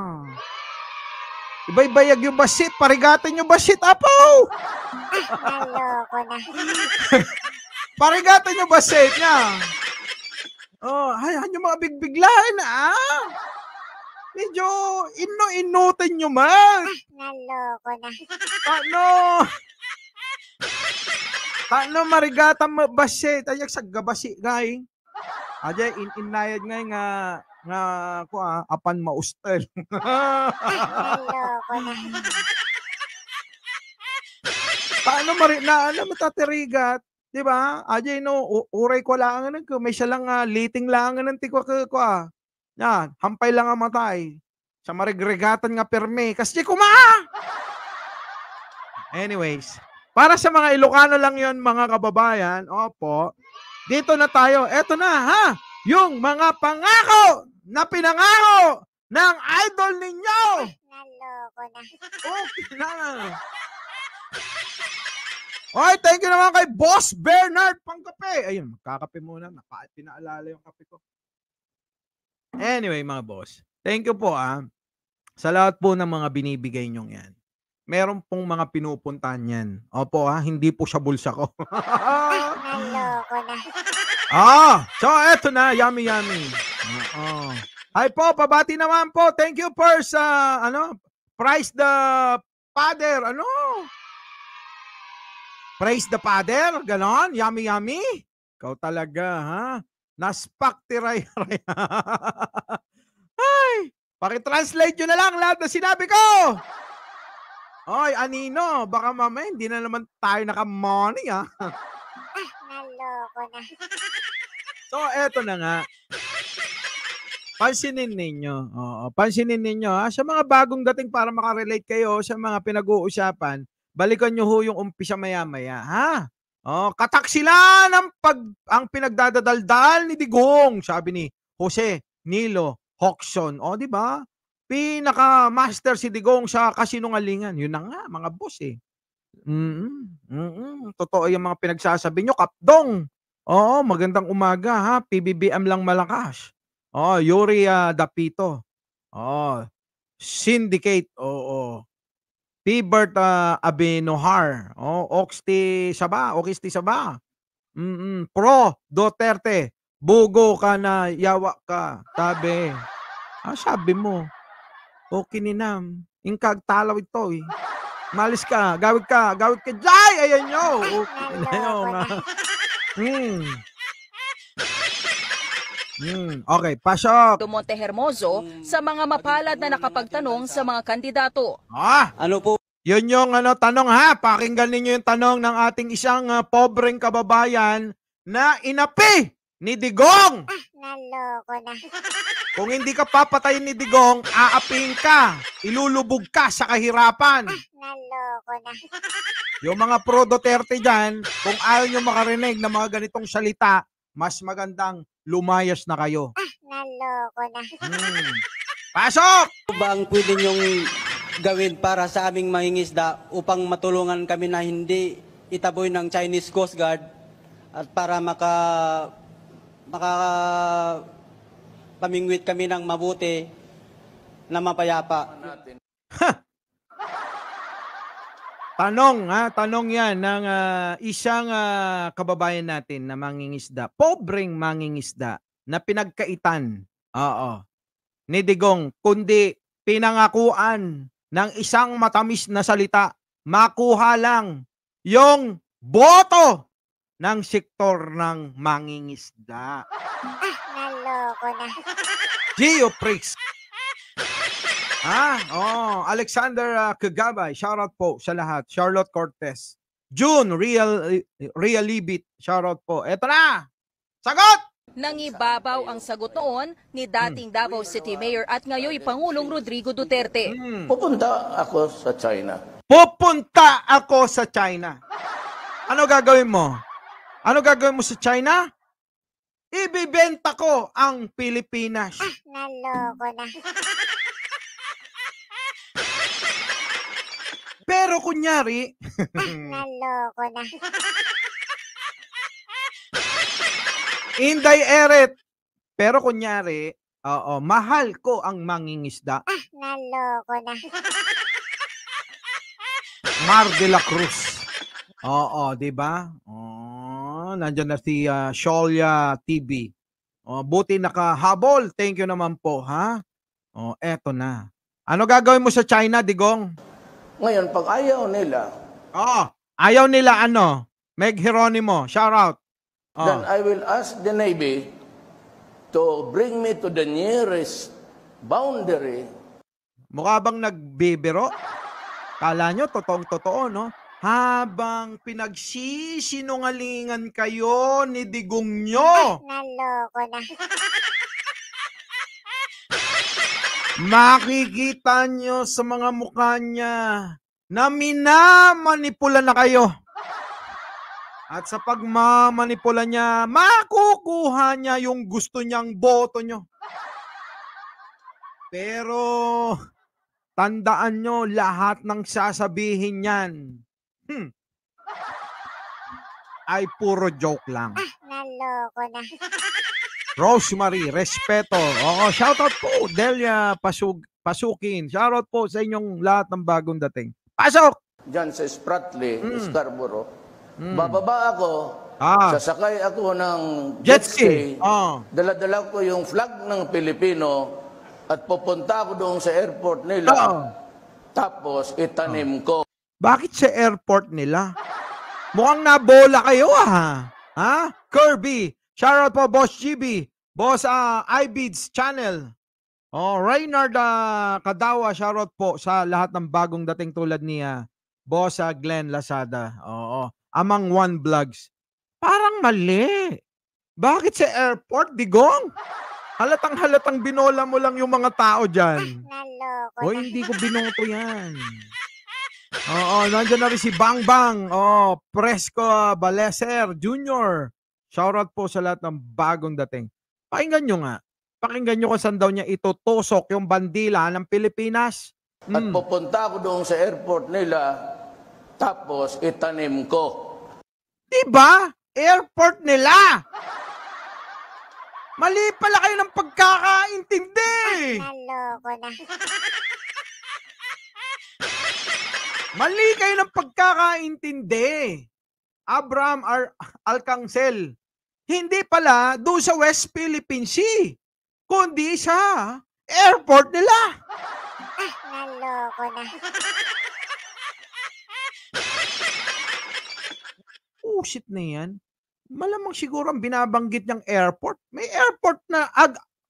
Ibay-bayag yung basit. Parigatin yung basit, apo! Naloko na. Parigatin yung basit niya. Oh, hayaan yung mga bigbiglain, ah. Medyo ino-inutin nyo man. Naloko na. Paano? Paano marigatan mo basit? Ayak sa gabasi, ngay. Ajay, in-inayad ngay nga nga ko ah, apan maustel. Naloko na. Paano mari na ano matatirigat? Di ba? Ajay no, u- uray ko lang ano ko, may siya lang uh, liting lang ng tikwa ko ko ah. Yan, hampay lang ang matay. Sa marigregatan nga perme. Kasi kuma! Anyways, para sa mga Ilocano lang yon mga kababayan, opo, dito na tayo. Eto na, ha? Yung mga pangako na pinangako ng idol ninyo. Naloko na. Okay na. Okay, thank you naman kay Boss Bernard Pangkape. Ayun, magkakape muna. Napa, pinaalala yung kape ko. Anyway, mga boss, thank you po ah. Sa lahat po ng mga binibigay nyong yan. Meron pong mga pinupuntahan yan. Opo ah, hindi po siya bulsa ko. Naloko na. Ah, so eto na, yummy yummy. Oo. Hi po, pabati naman po. Thank you for sa ano, Price the Father, ano? Praise the Father, ganon, yummy yummy. Ikaw talaga, ha? Naspak tiray. Ay, paki-translate nyo na lang lahat na sinabi ko. Oy, Anino, baka mamaya hindi na naman tayo naka-money, ha? Naloko na. So, eto na nga. Pansinin ninyo. Oo, pansinin ninyo ha. Sa mga bagong dating para makarelate kayo sa mga pinag-uusapan, balikan nyo ho yung umpisa maya-maya. Ha? Oh, katak sila ng pag, ang pinagdadadaldal ni Digong, sabi ni Jose Nilo Hoxon. O, di ba? Pinaka-master si Digong sa kasinungalingan. Yun na nga, mga boss eh. Mm-mm, mm-mm. Totoo yung mga pinagsasabi nyo. Kapdong! Oo, magandang umaga ha. P B B M lang malakas. Oh, Yuri uh, Dapito. Oh, Syndicate. Oo. P-Bert uh, Abenohar. Oh, Oxti Saba. Oxti Saba. Mm-mm. Pro Duterte. Bugo ka na, yawa ka. Sabi. Ah, sabi mo. Okay ninam. Ingkag talaw ito eh. Malis ka. Gawid ka. Gawid ka. Jay! Ayan nyo. Okay na yun. Hmm. Hmm. Okay, pasok. Monte Hermoso sa mga mapalad na nakapagtanong sa mga kandidato. Ah, Ano po yun yung ano, tanong ha. Pakinggan ninyo yung tanong ng ating isang uh, pobreng kababayan na inapi ni Digong. Naloko na. Kung hindi ka papatayin ni Digong, aaping ka. Ilulubog ka sa kahirapan. Naloko na. Yung mga pro Duterte dyan, kung ayaw nyo makarinig ng mga ganitong salita, mas magandang lumayas na kayo. Naloko na. Hmm. Pasok! ba ang pwede niyong gawin para sa aming mangingisda upang matulungan kami na hindi itaboy ng Chinese Coast Guard at para maka maka pamingwit kami ng mabuti na mapayapa. Tanong, ha? Tanong yan ng ah, isang ah, kababayan natin na mangingisda. Pobreng mangingisda na pinagkaitan. Oo. Ni Digong, kundi pinangakuan ng isang matamis na salita. Makuha lang yung boto ng sektor ng mangingisda. Ah, naloko na. Gio Prix. Ah, oh, Alexander uh, Kagabay, shoutout po sa lahat. Charlotte Cortez. June, Real Real Libit, shoutout po. Eto na. Sagot! Nangibabaw ang sagot noon ni dating Davao City Mayor at ngayon Pangulong Rodrigo Duterte. Hmm. Pupunta ako sa China. Pupunta ako sa China. Ano gagawin mo? Ano gagawin mo sa China? Ibibenta ko ang Pilipinas. Ah, naloko na. Pero kunyari, Ah, naloko na. Inday Eret. Pero kunyari, oo, mahal ko ang mangingisda. Ah, naloko na. Mar de la Cruz. Oo, di ba? Oh, nandiyan na si uh, Sholia T V. Oh, buti nakahabol. Thank you naman po, ha? Oh, eto na. Ano gagawin mo sa China, Digong? Ngayon, pag ayaw nila, Oh, ayaw nila ano? Meg Hieronimo, shout out. then Oh. I will ask the Navy to bring me to the nearest boundary. Mukha bang nagbibiro? Kala nyo, totoong-totoo, no? Habang pinagsisinungalingan kayo ni Digong nyo, Naloko na. makikita nyo sa mga mukha niya na minamanipula na kayo. At sa pagmamanipula niya, makukuha niya yung gusto niyang boto nyo. Pero, tandaan nyo, lahat ng sasabihin niyan, hmm, ay puro joke lang. Ah, naloko na. Rosemary, respeto. Oo, shoutout po, Delia Pasug Pasukin. Shoutout po sa inyong lahat ng bagong dating. Pasok! Diyan sa Spratly, Mm. Scarborough. Bababa ako, Ah. sasakay ako ng Jet jet ski. ski, Oh. dala-dala ko yung flag ng Pilipino at pupunta ako doon sa airport nila. Oo. Tapos itanim ko. Bakit sa airport nila? Mukhang nabola kayo ah. Ha? Kirby. Shoutout po, Boss G B. Boss uh, iBeads Channel. Oh, Reynard uh, Kadawa, shoutout po sa lahat ng bagong dating tulad ni uh, Boss uh, Glenn Lazada. Oo. Amang One Vlogs. Parang mali. Bakit sa airport, Digong? Halatang halatang binola mo lang yung mga tao dyan. Naloko O na. hindi ko binoto yan. Oo, nandiyan na rin si Bang Bang. Oh, Presco Baleser Junior Shoutout po sa lahat ng bagong dating. Pakinggan nyo nga. Pakinggan nyo kung saan daw niya itutusok yung bandila ng Pilipinas. At Mm. pupunta ako doon sa airport nila. Tapos itanim ko. Diba? Airport nila. Mali pala kayo ng pagkakaintindi. Naloko na. Mali kayo ng pagkakaintindi. Abraham Ar- Alcancel. Hindi pala doon sa West Philippine Sea, kundi sa airport nila. Ah, naloko na. Usit na yan. Malamang siguro ang binabanggit niyang airport. May airport na ag...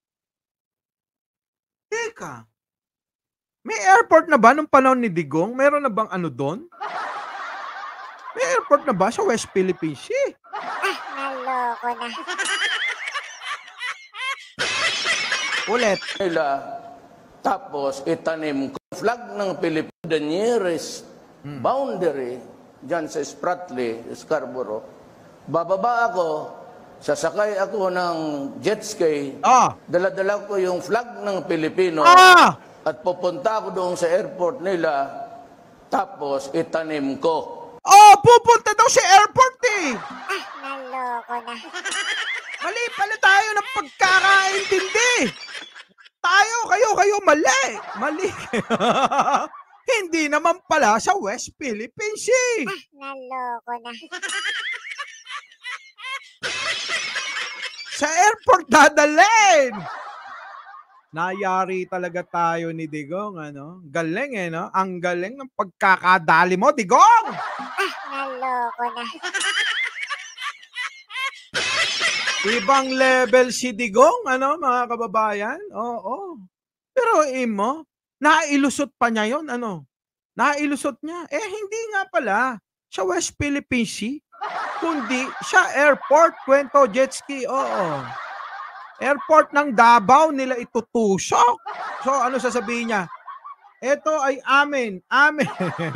Teka. May airport na ba nung panahon ni Digong? Meron na bang ano doon? May airport na ba sa West Philippine Sea? Ah, naloko na. Ulit. Nila. Tapos itanim ko. Flag ng Pilipinas, the nearest boundary, dyan sa Spratly, Scarborough. Bababa ako, sasakay ako ng jet ski, Ah! dala-dala ko yung flag ng Pilipino, Ah! at pupunta ako doon sa airport nila, tapos itanim ko. Oh, pupunta daw sa airport eh! Ah, naloko na. Mali pala tayo ng pagkakaintindi. Tayo, kayo, kayo, mali. Mali. Hindi naman pala sa West Philippine Sea. Ah, naloko na. Sa airport dadalhin. Nayari talaga tayo ni Digong, ano? Galing eh, no? Ang galing ng pagkakadali mo, Digong! Ah, naloko na. Ibang level si Digong, ano, mga kababayan? Oo. Pero imo, nailusot pa niya yon, ano? Nailusot niya. Eh, hindi nga pala sa West Philippine Sea, kundi sa airport, kwento jet ski, oo. Airport ng Davao nila itutusok. So, ano sasabihin niya? Ito ay amin. Amin.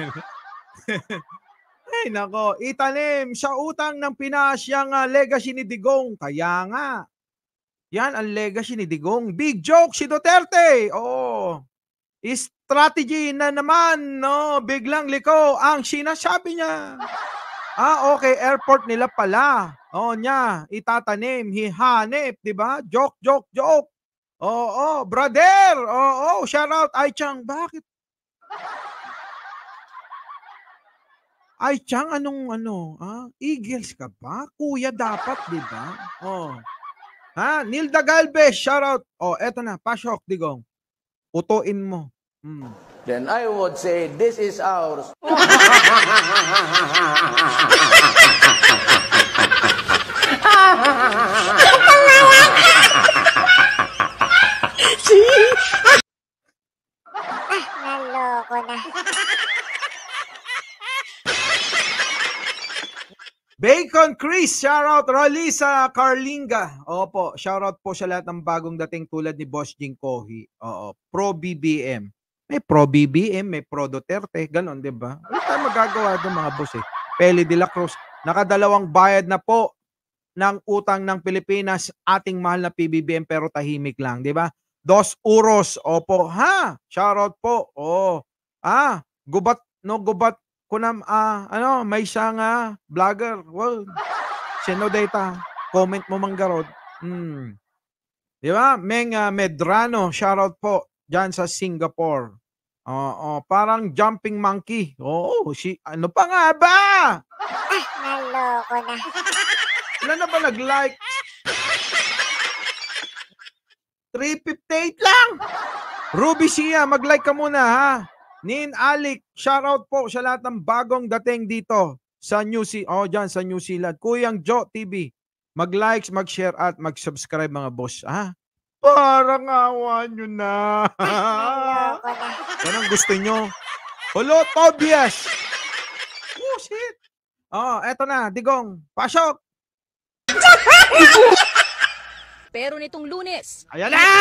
Ay, nako. Itanim sa utang ng Pinas yung uh, legacy ni Digong. Kaya nga. Yan ang legacy ni Digong. Big joke si Duterte. Oo. Strategy na naman, no? Biglang liko ang sinasabi niya. Ah, okay, airport nila pala. Oo niya, itatanim, hihanip, di ba? Joke, joke, joke. Oo, brother. Oo, shout out, Ai Chang. Bakit? Ai Chang, anong ano? Ah, Eagles ka ba? Kuya dapat, di ba? Oh. Ha, Nilda Galvez, shout out. Oh, eto na, pasok, Digong. Utuin mo. Hmm. Then I would say, this is ours. Ah, naloko na. Bacon Chris, shoutout Rolisa Carlinga. Opo, shoutout po sa lahat ng bagong dating tulad ni Boss Jing Kohi. Oo, pro B B M. May pro B B M, may pro Duterte, ganon, di ba? Ano tayo magagawa doon mga boss eh? Peli de la Cruz, nakadalawang bayad na po ng utang ng Pilipinas, ating mahal na P B B M pero tahimik lang, di ba? Dos Uros, opo, ha? Shoutout po, oh. Ah, gubat, no gubat, kunam, ah, ano, may isang ah, vlogger, well, sino data, comment mo manggarod. Hmm. Di ba? Meng uh, Medrano, shoutout po, dyan sa Singapore. Oo, parang jumping monkey. Oo, si, ano pa nga ba? Ah, naloko na. Wala na ba nag-like? three fifty-eight lang. Ruby Sia, mag-like ka muna ha. Nin Alik, shoutout po sa lahat ng bagong dating dito sa New Zealand. Oh, dyan sa New Zealand. Kuyang Joe T V, mag-likes, mag-share at mag-subscribe mga boss. Ha? Parang awa nyo na. Naloko na. Yan ang gusto nyo. Hello, Tobias. Oh, shit. Oh, eto na, Digong. Pasok. Pero nitong Lunes, Ayan na!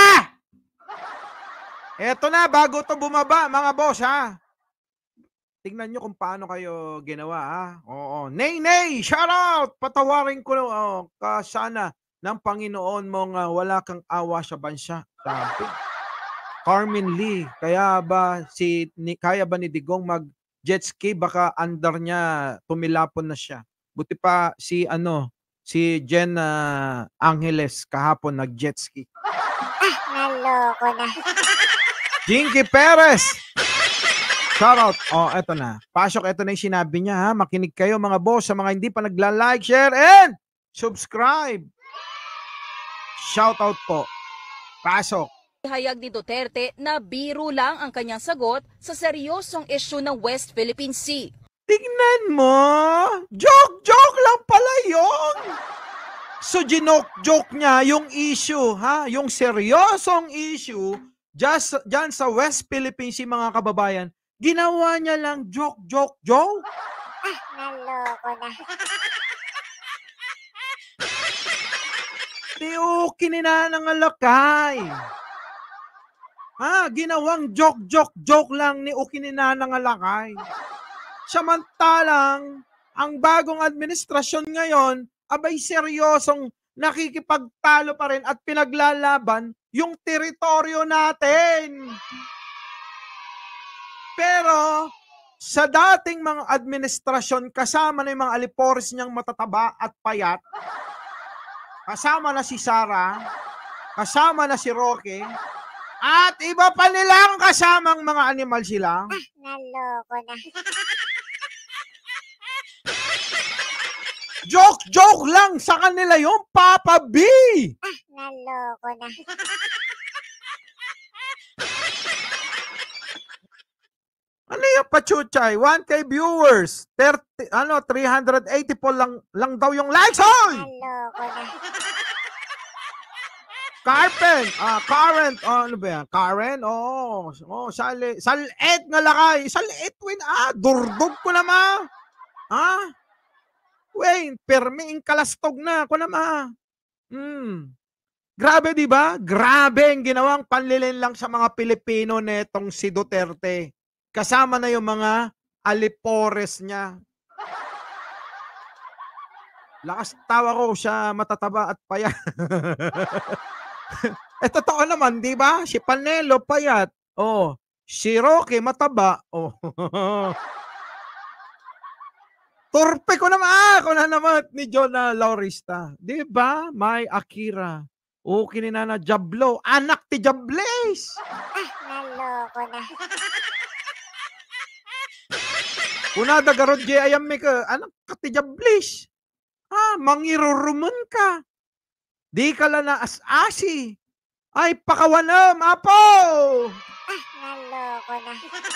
Eto na, bago to bumaba, mga boss, ha? Tingnan nyo kung paano kayo ginawa, ha? Oo. Nay, nay, shout out! Patawarin ko oh, ka sana ng Panginoon mong uh, wala kang awa sa bansa. Sabi. Carmen Lee, kaya ba si ni, kaya ba ni Digong mag jet ski, baka under niya tumilapon na siya. Buti pa si ano, si Jen uh, Angeles kahapon nag jet ski. Ah, naloko na. Jinky Perez. Shoutout. Oh, eto na. Pasok, eto na yung sinabi niya ha. Makinig kayo mga boss sa mga hindi pa nagla-like, share, and subscribe. Shoutout po. Pasok. ihayag ni Duterte na biro lang ang kanyang sagot sa seryosong isyu ng West Philippine Sea. Tignan mo. Joke-joke lang pala yun. So, ginok-joke niya yung issue, ha? Yung seryosong issue just, dyan sa West Philippine Sea, mga kababayan, ginawa niya lang joke-joke-joke. Ah, naloko na. Tiyo, kininanangalakay. Ha, ginawang joke-joke-joke lang ni Ukininanangalakay. Samantalang, ang bagong administrasyon ngayon, abay seryosong nakikipagtalo pa rin at pinaglalaban yung teritoryo natin. Pero, sa dating mga administrasyon, kasama na yung mga aliporis niyang matataba at payat, kasama na si Sara, kasama na si Roque, At iba pa nilang kasamang mga animal sila. Ah, naloko na. Joke-joke lang sa kanila yung Papa B. Ah, naloko na. Ano yung pachuchay? one K viewers. thirty, ano, three hundred eighty po lang, lang daw yung likes. Hoy! Naloko na. Carpen, ah, Karen, oh, ano ba yan? Karen, oh, oh, sali, salit nga lakay, salit win, ah, durdog ko na ma, ah, Wayne, permi, ing kalastog na, ko na ma, hmm, grabe di ba? Grabe ang ginawang panlilin lang sa mga Pilipino netong si Duterte, kasama na yung mga alipores niya. Lakas tawa ko siya matataba at payat. Eh, totoo naman, di ba? Si Panelo, payat. Oh, si Roque, mataba. Oh. Torpe ko naman. Ako na naman ni Jonah Laurista. Di ba? May Akira. O, kininana Jablo. Anak ti Jables. Ah, naloko na. Una dagarod J ayam mi ka. Anak ka ti Jables. Ah, mangiruruman ka. Di ka lang na as-asi. Ay, pakawanam, apo! Ah, naloko na.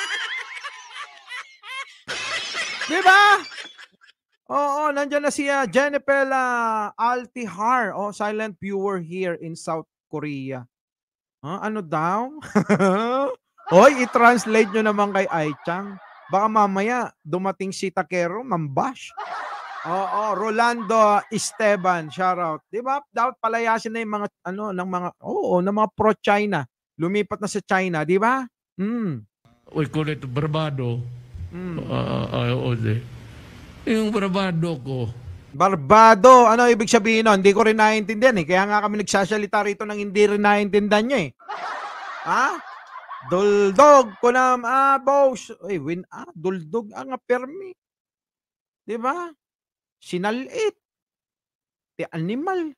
Di ba? Oo, nandiyan na siya, Jennifer uh, Altihar. Oh, silent viewer here in South Korea. Huh? Ano daw? Hoy, i-translate nyo naman kay Aichang. Baka mamaya, dumating si Takero, mambash. Oo, Rolando Esteban, shout out. 'Di ba? Dapat palayasin na 'yung mga ano ng mga oo, ng mga pro-China. Lumipat na sa China, 'di ba? Mm. We call it barbado. Mm. Uh, uh, yung barbado ko. Barbado, ano ibig sabihin nun? Hindi ko rin naiintindihan eh. Kaya nga kami nagsasalita rito ng hindi rin naiintindihan niya eh. Ha? Duldog ko na, ah, boss. Ay, win, ah, duldog, ah, nga permi. 'Di ba? Sinalit. Ti animal.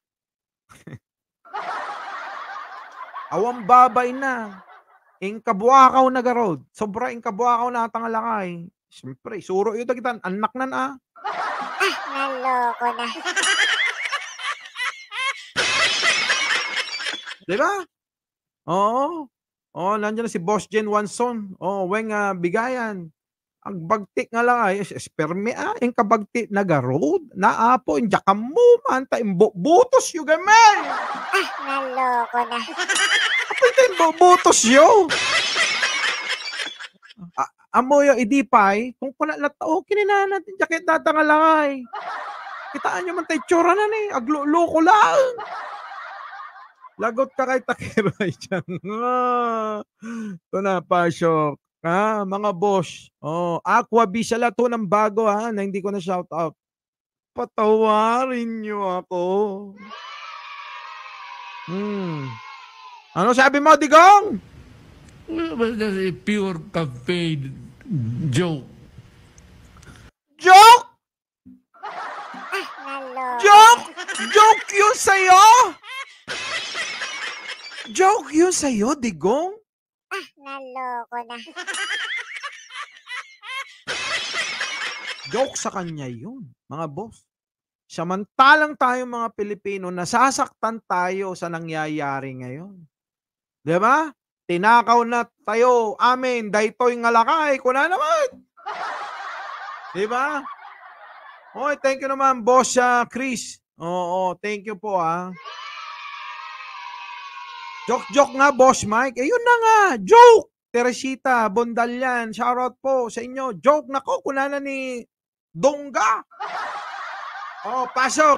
Awang babay na. Ing kabuakaw na garod. Sobra ing kabuakaw na tangalakay. Siyempre, suro yun kita. Anak na na. Ah, naloko na. Diba? Oo. Oh, nandiyan na si Boss Jen Wanson. Oh, weng uh, bigayan. Ang bagtik nga lang ay sperme ah, yung kabagtik na garod, na apo, yung jakam mo, manta, yung butos yung gamay. Ah, naloko na. Apo yung butos yun. Amo yung idipay, kung pala latao, kinina natin, jacket datangalangay. Kitaan nyo man tayo, tsura na ni, aglo-loko lang. Lagot ka kay Takiray dyan. Ah, ito na, Pasyok. Ah, mga boss. Oh, Aqua Bisala to ng bago ha, na hindi ko na shout out. Patawarin niyo ako. Hmm. Ano sabi mo, Digong? Well, that's a pure campaign joke. Joke? Ah, naloko. Joke? Joke yun sa'yo? Joke yun sa'yo, Digong? Ah, naloko na. Joke sa kanya yun, mga boss. Samantalang tayo mga Pilipino, nasasaktan tayo sa nangyayari ngayon. Di ba? Tinakaw na tayo, amin, daytoy nga lakay, kuna naman. Di ba? Oy, thank you naman, boss uh, Chris. Oo, thank you po ah. Joke-joke nga, Boss Mike. Eh, yun na nga. Joke! Teresita, Bondalyan, shoutout po sa inyo. Joke na ko, kunana ni Dongga. Oh, pasok.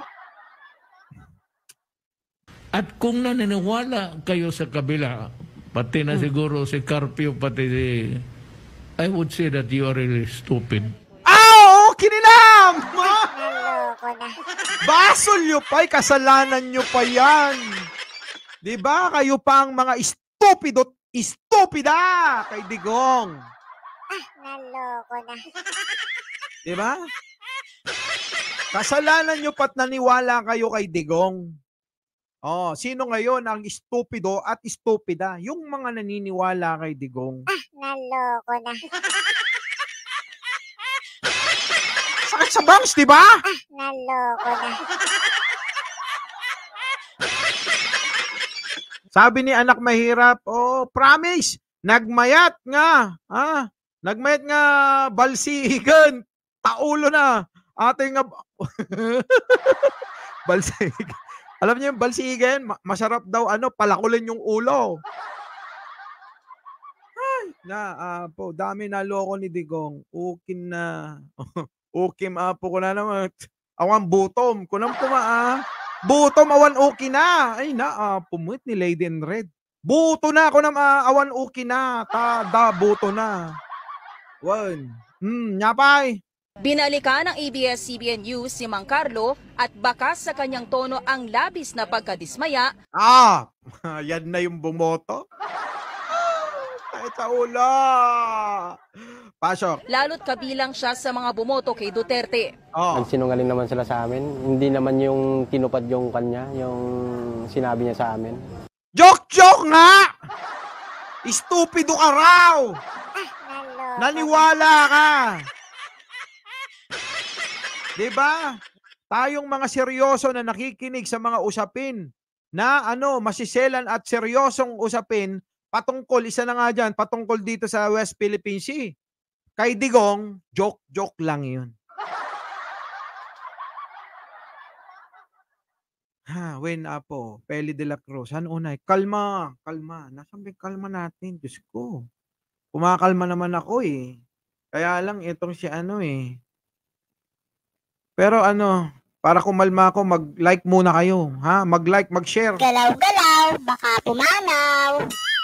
At kung naniniwala kayo sa kabila, pati na siguro si Carpio, pati si... I would say that you are really stupid. Ah, oh, kinilam! Naloko na. Basol nyo pa, kasalanan nyo pa yan. Diba? Kayo pa ang mga stupido, stupida kay Digong. Ah, naloko na. Diba? Kasalanan nyo pa't naniwala kayo kay Digong. Oh, sino ngayon ang stupido at stupida? Yung mga naniniwala kay Digong. Ah, naloko na. Sakit sa bangs, di ba? Ah, naloko na. Sabi ni anak mahirap, oh, promise, nagmayat nga, ha? Nagmayat nga balsigan, taulo na. Ating nga balsigan. Alam niyo yung balsigan, ma- masarap daw ano, palakulin yung ulo. Ay, na ah, po, dami na loko ni Digong. Ukin na. Ukim apo ko na naman. Awan butom. Kunam kuma ah. Butom awan uki na. Ay na, ah, pumut ni Lady in Red. Buto na ako na ah, awan uki na. Ta, da, buto na. Wan. Hmm, nyapay. Binalikan ng A B S C B N News si Mang Carlo at bakas sa kanyang tono ang labis na pagkadismaya. Ah, yan na yung bumoto. Ay, sa ulo. Pasok. Lalo't kabilang siya sa mga bumoto kay Duterte. Oh. Nagsinungaling naman sila sa amin. Hindi naman yung tinupad yung kanya, yung sinabi niya sa amin. Joke-joke nga! Stupido ka raw! Ah, naloko. Naniwala ka! Diba? Tayong mga seryoso na nakikinig sa mga usapin na ano, masiselan at seryosong usapin patungkol, isa na nga dyan, patungkol dito sa West Philippine Sea. Kay Digong, joke-joke lang yun. Ha, when apo, Peli de la Cruz, han unay, kalma, kalma. Nasaan ba yung kalma natin? Diyos ko. Kumakalma naman ako eh. Kaya lang, itong si ano eh. Pero ano, para kumalma ako, mag-like muna kayo. Ha? Mag-like, mag-share. Galaw-galaw, baka pumanaw.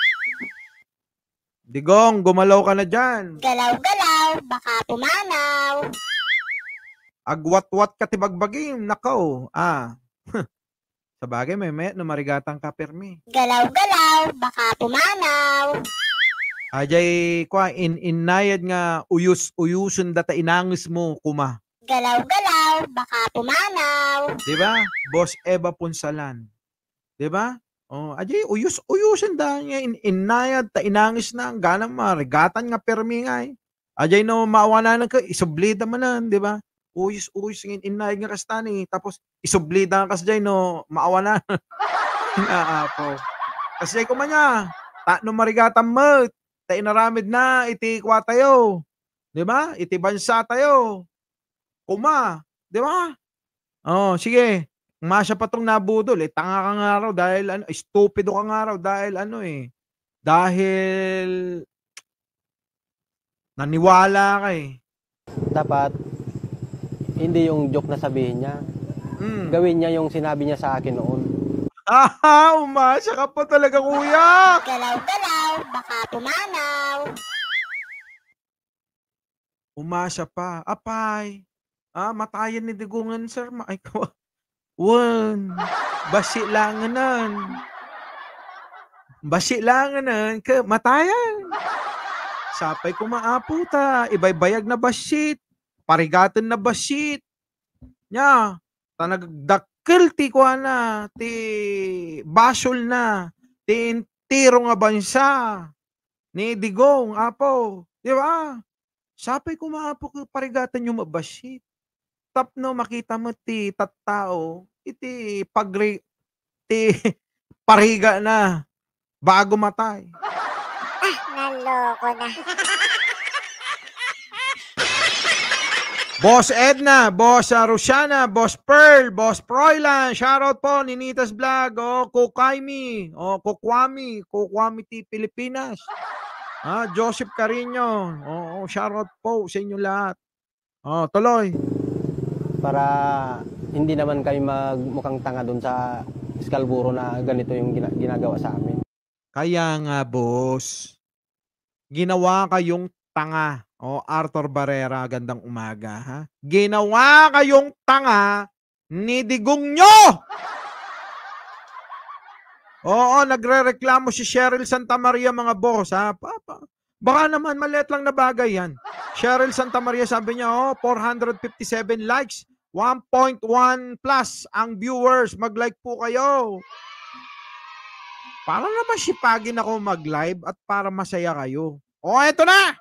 Digong, gumalaw ka na dyan. Galaw-galaw, baka pumanaw. Agwat-wat ka tibagbagim. Nakaw. Ah. Sa bagay, may may no marigatang ka permi. Galaw-galaw, baka pumanaw. Ajay, kwa, in inayad nga uyus, uyusun data inangis mo, kuma. Galaw-galaw, baka pumanaw. Diba? Boss Eva Punsalan. Diba? Oh, ajay, uyus, uyusun da nga, in, inayad, ta inangis na, ganang marigatan nga permi nga eh. Ajay no, maawana na ka, isublida man na, diba? Uyus, uyus, in, inayad nga kastani, tapos isublida nga kasjay no, maawana na. Inaapo. Kasi kumanya, ta no marigatan mo, ta inaramid na, iti kwa tayo. Diba? Iti bansa tayo. Kuma. Diba? Oh, sige. Masya pa tong nabudol. Eh, tanga ka nga raw dahil ano, stupido ka nga raw dahil ano eh. Dahil naniwala ka eh. Dapat, hindi yung joke na sabihin niya. Mm. Gawin niya yung sinabi niya sa akin noon. Ah, umasya ka pa talaga, kuya. Galaw-galaw, baka pumanaw. Umasya pa. Apay. Ah, matayan ni Digungan, sir. Ma ay, kawa. Wan. Basi langanan. Basi langanan. Ka, matayan. Sapay ko maaputa. Ibay-bayag na basit. Parigatan na basit. Nya. Tanagdakil ti ko na. Ti basol na. Ti intiro nga bansa. Ni Digong, apo. Di ba? Sapay ko maapo ko parigatan yung mabasit. Tap no makita mo ti tattao. Iti pagri ti pariga na bago matay. Ah, naloko na. Boss Edna, Boss uh, Rosiana, Boss Pearl, Boss Proylan, shoutout po, Ninitas Vlog, o Kukaimi, o Kukwami, Kukwami ti Pilipinas. Ah, Joseph Carino, o shoutout po sa inyo lahat. Oh, tuloy. Para hindi naman kami magmukhang tanga doon sa Scalburo na ganito yung gina- ginagawa sa amin. Kaya nga, boss, ginawa kayong tanga. O, Arthur Barrera, gandang umaga, ha? Ginawa kayong tanga ni Digong nyo! Oo, nagre-reklamo si Cheryl Santa Maria, mga boss, ha? Papa, baka naman, maliit lang na bagay yan. Cheryl Santa Maria, sabi niya, oh, four hundred fifty-seven likes. one point one plus ang viewers. Mag-like po kayo. Para naman sipagin ako mag-live at para masaya kayo. O, eto na!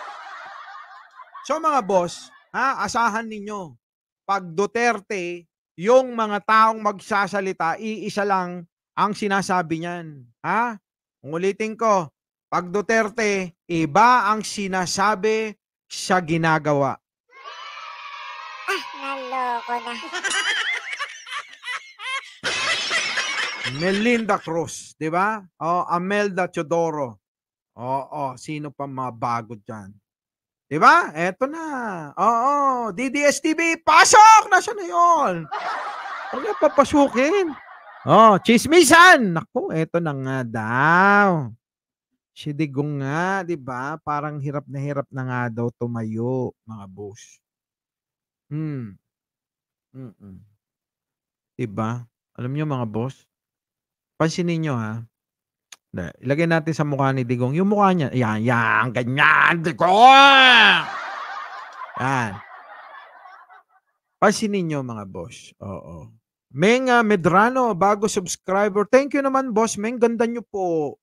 So mga boss, ha, asahan ninyo, pag Duterte, yung mga taong magsasalita, iisa lang ang sinasabi niyan. Ha? Ulitin ko, pag Duterte, iba ang sinasabi sa ginagawa. Ah, naloko na. Melinda Cruz, di ba? O, Amelda Teodoro. Oo, sino pa mga bago dyan? Di ba? Eto na. Oo, D D S T V, pasok! Nasaan na yun? Huwag na papasukin. Oh, chismisan. Naku, eto na nga daw. Si Digong nga, di ba? Parang hirap na hirap na nga daw tumayo, mga boss. Hmm. Mm-mm. Di ba? Alam niyo mga boss, pansinin niyo ha. Hindi, ilagay natin sa mukha ni Digong. Yung mukha niya, yan, yan, ganyan, Digong! Yan. Pansinin niyo mga boss. Oo. Meng uh, Medrano, bago subscriber. Thank you naman, boss. Meng, ganda niyo po.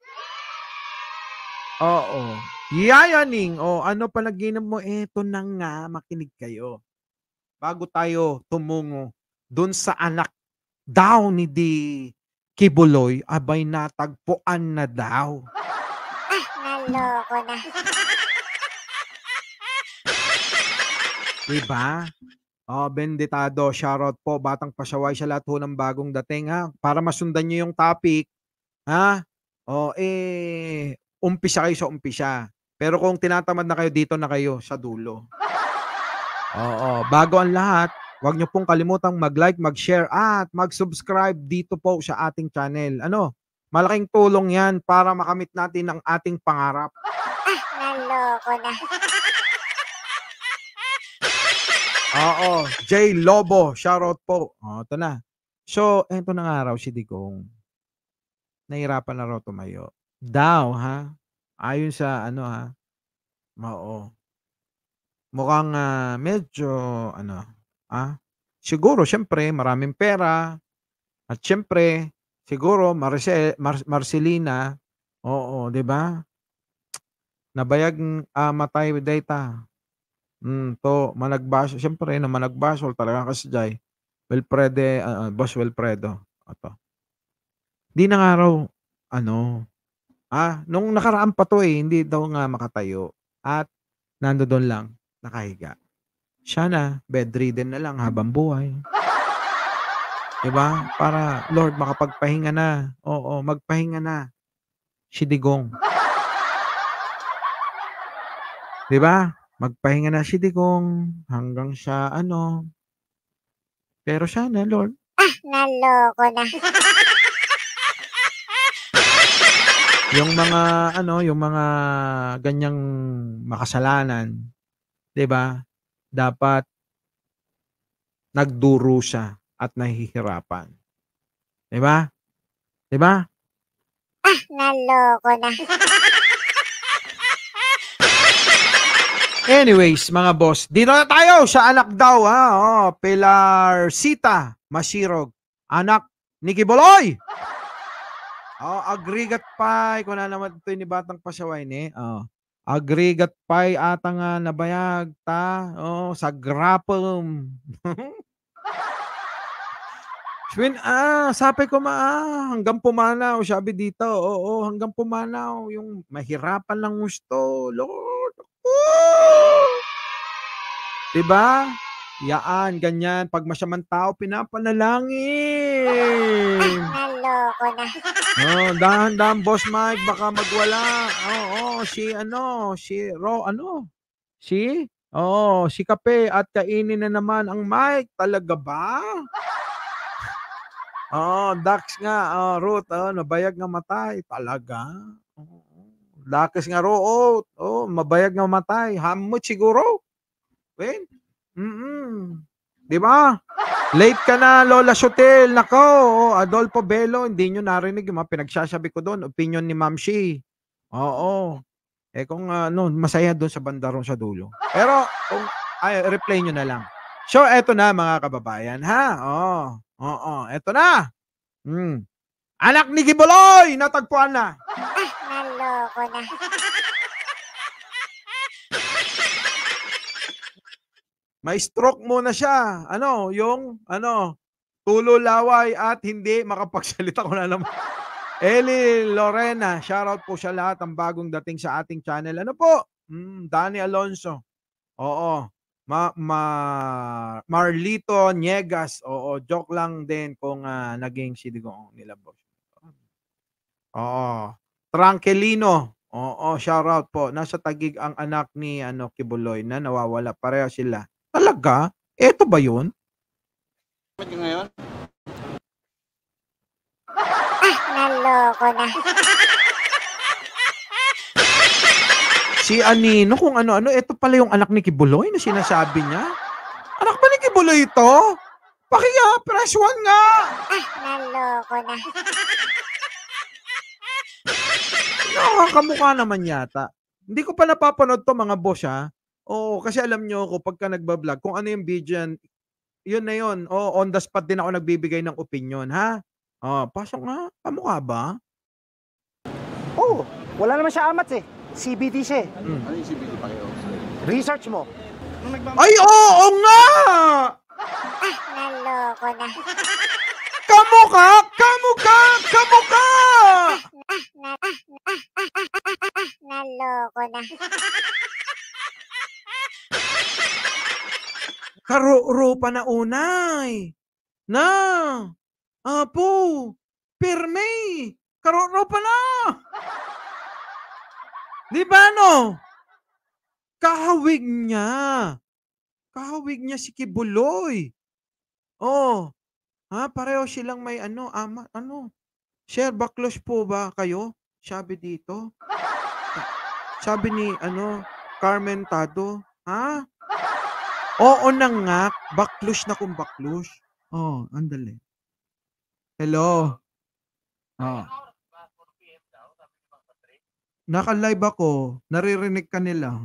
Oo. Yayaning, o ano pa naginam mo? Eto na nga, makinig kayo. Bago tayo tumungo dun sa anak daw ni Di Kibuloy, abay natagpuan na daw. Ah, naloko na. Diba? Oh, benditado, shoutout po, batang pasaway sa lahat ho ng bagong dating ha. Para masundan niyo yung topic, ha? O, eh, umpisa kayo sa umpisa. Pero kung tinatamad na kayo, dito na kayo sa dulo. Oo, bago ang lahat, huwag niyo pong kalimutang mag-like, mag-share, at mag-subscribe dito po sa ating channel. Ano? Malaking tulong yan para makamit natin ang ating pangarap. Ah, naloko na. Oo, J Lobo, shoutout po. O, ito na. So, eto na nga raw si Digong. Nahirapan na raw tumayo. Daw, ha? Ayon sa, ano, ha? Oo. Mukhang uh, medyo, ano, ah? Siguro, syempre, maraming pera. At syempre, siguro, Marcel, Mar Marcelina, oo, di ba? Nabayag uh, matay with data. Mm, to managbaso siyempre na managbasol talaga kasi jay Wilfredo uh, Boss Wilfredo ato. Di na nga raw ano ah nung nakaraan pa to eh hindi daw nga makatayo at nando doon lang nakahiga. Siya na bedridden na lang habang buhay. 'Di ba? Para Lord makapagpahinga na. Oo, magpahinga na. Si Digong. 'Di ba? Magpahinga na si Digong hanggang sa ano. Pero sana, Lord. Ah, naloko na. Yung mga ano, yung mga ganyang makasalanan, 'di ba? Dapat nagdurusa at nahihirapan. 'Di ba? 'Di ba? Ah, naloko na. Anyways, mga boss, dito na tayo sa anak daw, ha? Oh, Pilarcita Masirog, anak ni Kibuloy. Oh, agrigat pay, kung na naman ito ni Batang Pasaway ni. Oh, agrigat pay ata nga nabayag ta. Oh, sa grapum. Swin, ah, sabi ko ma, ah, hanggang pumanaw, sabi dito. Oo, oh, hanggang pumanaw. Yung mahirapan lang gusto, Lord. Woo! Diba? Yaan, ganyan. Pag masamang tao, pinapanalangin. Ah, naloko na. Oh, dahan-dahan, Boss Mike, baka magwala. Oo, oh, oh, si ano, si Ro, ano? Si? Oo, oh, si Kape at kainin na naman ang Mike. Talaga ba? Oh, Dax nga, oh, Ruth, oh, nabayag nga matay. Talaga? Oo. Oh. Lakas nga ro, oh, oh, mabayag nga matay. Hamot siguro. Wen? Mm-mm. Di ba? Late ka na, Lola Sotel. Nako, oh, Adolfo Belo. Hindi nyo narinig yung mga pinagsasabi ko doon. Opinion ni Ma'am Shi. Oo. Eh kung ano, masaya doon sa bandarong sa dulo. Pero, kung, ay, replay nyo na lang. So, eto na mga kababayan, ha? Oo. Oo, eto na. Hmm. Anak ni Kibuloy, natagpuan na. Ah, naloko na. May stroke muna siya. Ano, yung, ano, tulo laway at hindi makapagsalita ko na naman. Eli Lorena, shoutout po siya lahat ang bagong dating sa ating channel. Ano po? Hmm, Danny Alonso. Oo. Ma, ma Marlito Niegas. Oo, joke lang din kung ah, naging sidigong nila boss. Oo. Tranquilino. Oo, shoutout po. Nasa Taguig ang anak ni ano Kibuloy na nawawala. Pareho sila. Talaga? Eto ba yun? Ah, naloko na. Si Anino kung ano-ano, eto pala yung anak ni Kibuloy na sinasabi niya. Anak ba ni Kibuloy ito? Pakiya, press one nga. Ah, naloko na. Nakakamukha naman yata. Hindi ko pa napapanood to mga boss ha. Oo, kasi alam nyo ako pagka nagbablog, kung ano yung video yan, yun na yun. Oo, on the spot din ako nagbibigay ng opinion ha. Oh, pasok nga. Kamukha ba? Oo, wala naman siya amats eh. C B D siya eh. Hmm. Research mo. Ay, oo nga! Ah, naloko na. Kamukha! Kamukha! Kamukha! Na, ah, ah, ah, ah, ah, ah, naloko na. Karo-ro pa na unay. Na! Apo! Pirme! Karo-ro pa na! Di ba no? Kahawig niya. Kahawig niya si Kibuloy. Oh. Ha, pareho silang may ano, ama, ano. Share baklos po ba kayo? Sabi dito. Sabi ni ano, Carmen Tado. Ha? Oo na nga, baklos na kung baklos. Oh, andali. Hello. Oh. Naka-live ako. Naririnig ka nila.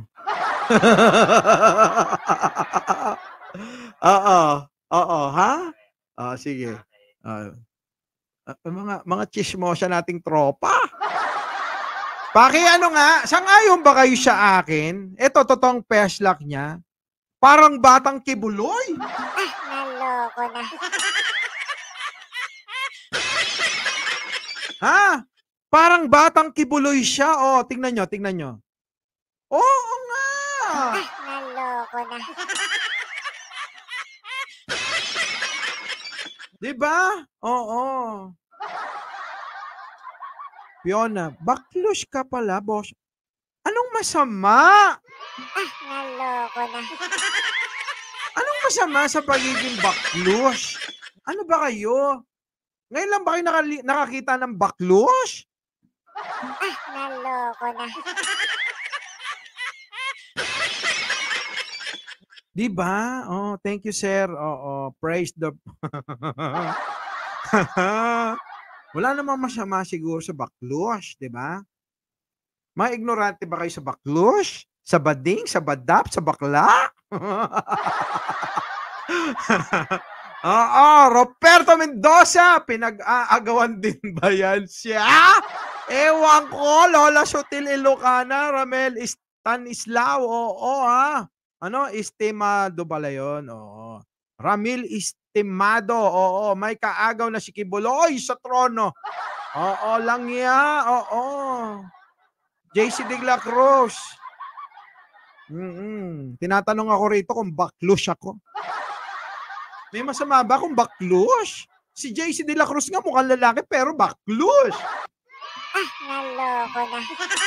Oo. Oo, ha? Ah, sige. Ah, ah, mga mga chismosa nating tropa. Paki ano nga, sangayon ba kayo sa akin? Ito, totoong peslak niya. Parang batang Kibuloy. Ah, naloko na. Ha? Parang batang Kibuloy siya. Oh, tingnan nyo, tingnan nyo. Oo nga. Ah, naloko na. Diba? Oo. Fiona, baklos ka pala, boss. Anong masama? Ah, naloko na. Anong masama sa pagiging baklos? Ano ba kayo? Ngayon lang ba kayo nakali- nakakita ng baklos? Ah, naloko na. Diba? Oh, thank you, sir. Oo, praise the... Wala namang masama siguro sa baklos, diba? Mga ignorante ba kayo sa baklos? Sa bading? Sa badap? Sa bakla? Oo, Roberto Mendoza, pinag-aagawan din ba yan siya? Ewan ko, Lola Sutil Ilocana, Ramel Stanislao, oo ha. Ano, estimado pala yun, oo. Ramil Estimado, oo, may kaagaw na si Kibuloy sa trono. Oo, lang ya, oo. J C De La Cruz. Mm-mm. Tinatanong ako rito kung baklos ako. May masama ba kung baklos? Si J C De La Cruz nga mukhang lalaki pero baklos. Ah, naloko na.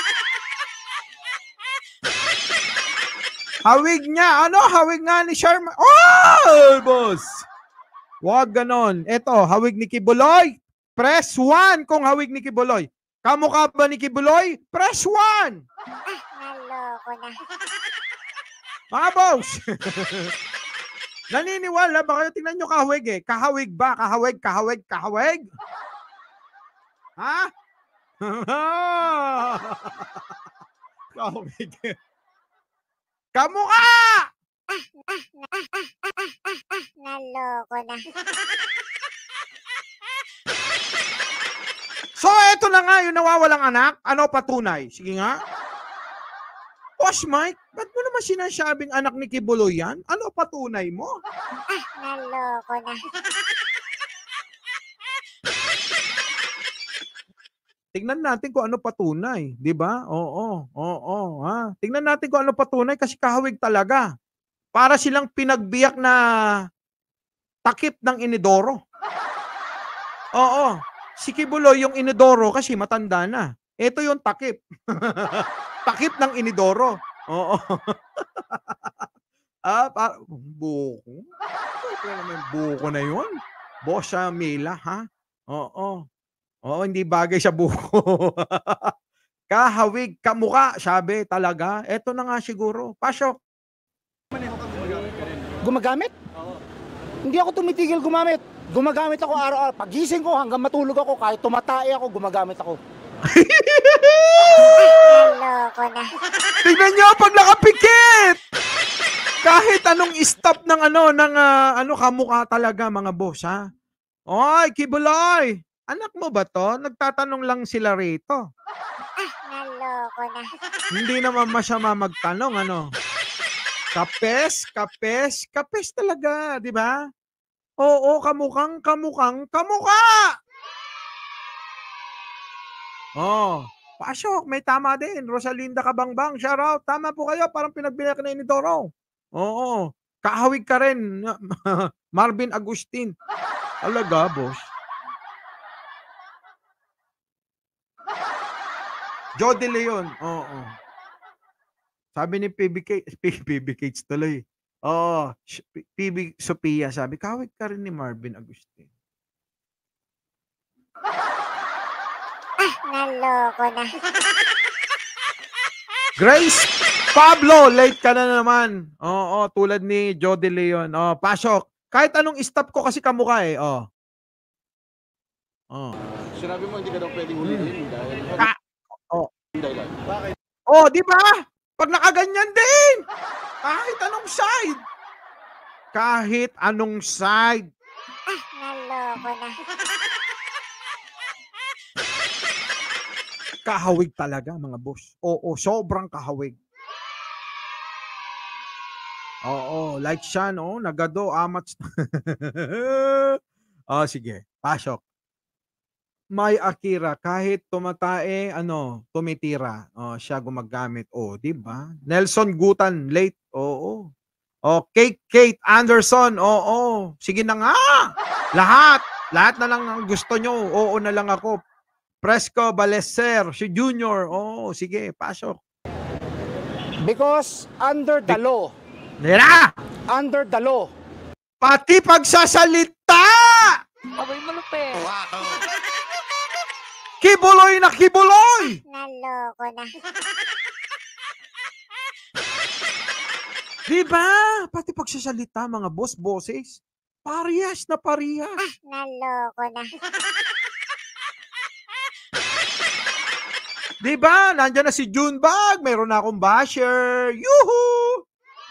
Hawig niya. Ano? Hawig nga ni Sharma. Oh, boss. Wag ganon. Ito, hawig ni Kibuloy. Press one kung hawig ni Kibuloy. Kamukha ba ni Kibuloy? Press one. Ah, naloko na. Mga boss. Naniniwala ba kayo? Tingnan nyo kahawig eh. Kahawig ba? Kahawig, kahawig, kahawig? Ha? Kahawig. Kamukha! Naloko na. So, eto na nga yung nawawalang anak. Ano patunay? Sige nga. Boss Mike, ba't mo naman sinasabing anak ni Kibuloy yan? Ano patunay mo? Naloko na. Tingnan natin kung ano patunay, 'di ba? Oo, oo, ha. Tingnan natin kung ano patunay kasi kahawig talaga. Para silang pinagbiyak na takip ng inidoro. Oo. Si Kibuloy yung inidoro kasi matanda na. Ito yung takip. Takip ng inidoro. Oo. ah, pa buko. Ito naman buko na 'yon. Boss sa Mila, ha? Oo. Oo, hindi bagay sa buko. Kahawig, kamuka, sabi talaga. Eto na nga siguro. Pasok. Gumagamit? Hindi ako tumitigil gumamit. Gumagamit ako araw-araw. Pagising ko hanggang matulog ako, kahit tumatay ako, gumagamit ako. Naloko na. Tingnan nyo pag nakapikit! Kahit anong stop ng ano, ng ah, ano, kamukha talaga mga boss, ha? Oy, Kibuloy! Anak mo ba to? Nagtatanong lang sila rito. Naloko na. Hindi naman masama magtanong, ano? Kapes, kapes, kapes talaga, di ba? Oo, kamukhang, kamukhang, kamukha! Oh, pasok, may tama din. Rosalinda Kabangbang, shoutout. Tama po kayo, parang pinagbinak na inidoro. Oo, kahawig ka rin. Marvin Agustin. Alaga, boss. Jody Leon, oo. Sabi ni P B K, P B K tuloy. Oo, P B Sophia sabi, kahawig ka rin ni Marvin Agustin. Naloko na. Grace Pablo, late ka na naman. Oo, tulad ni Jody Leon. Oh, pasok. Kahit anong stop ko kasi kamukha eh. Oh. Oh. Sinabi mo hindi ka daw pwedeng huliin dahil Ka oh. dahilan. Bakit? Oh, di ba? Pag nakaganyan din. Kahit anong side. Kahit anong side. Naloko na. Kahawig talaga mga boss. Oo, sobrang kahawig. Oo, like siya, no? Nagado, amats. Oh, sige. Pasok. May Akira, kahit tumatae, ano, tumitira. Oh, siya gumagamit. Oh, di ba? Nelson Gutan, late. Oo. Oh, Kate, Kate Anderson. Oo. Sige na nga. Lahat. Lahat na lang ang gusto nyo. Oo na lang ako. Fresco Baleser, si Junior. Oo, sige, pasok. Because under the law, Nira! under the law, Pati pagsasalita! Aboy malupit. Kibuloy na kibuloy! Naloko na. Diba? Pati pagsasalita, mga boss, bosses. Parehas na parehas. Naloko na. Diba? Nandiyan na si Junebag. Meron na akong basher. Yuhu!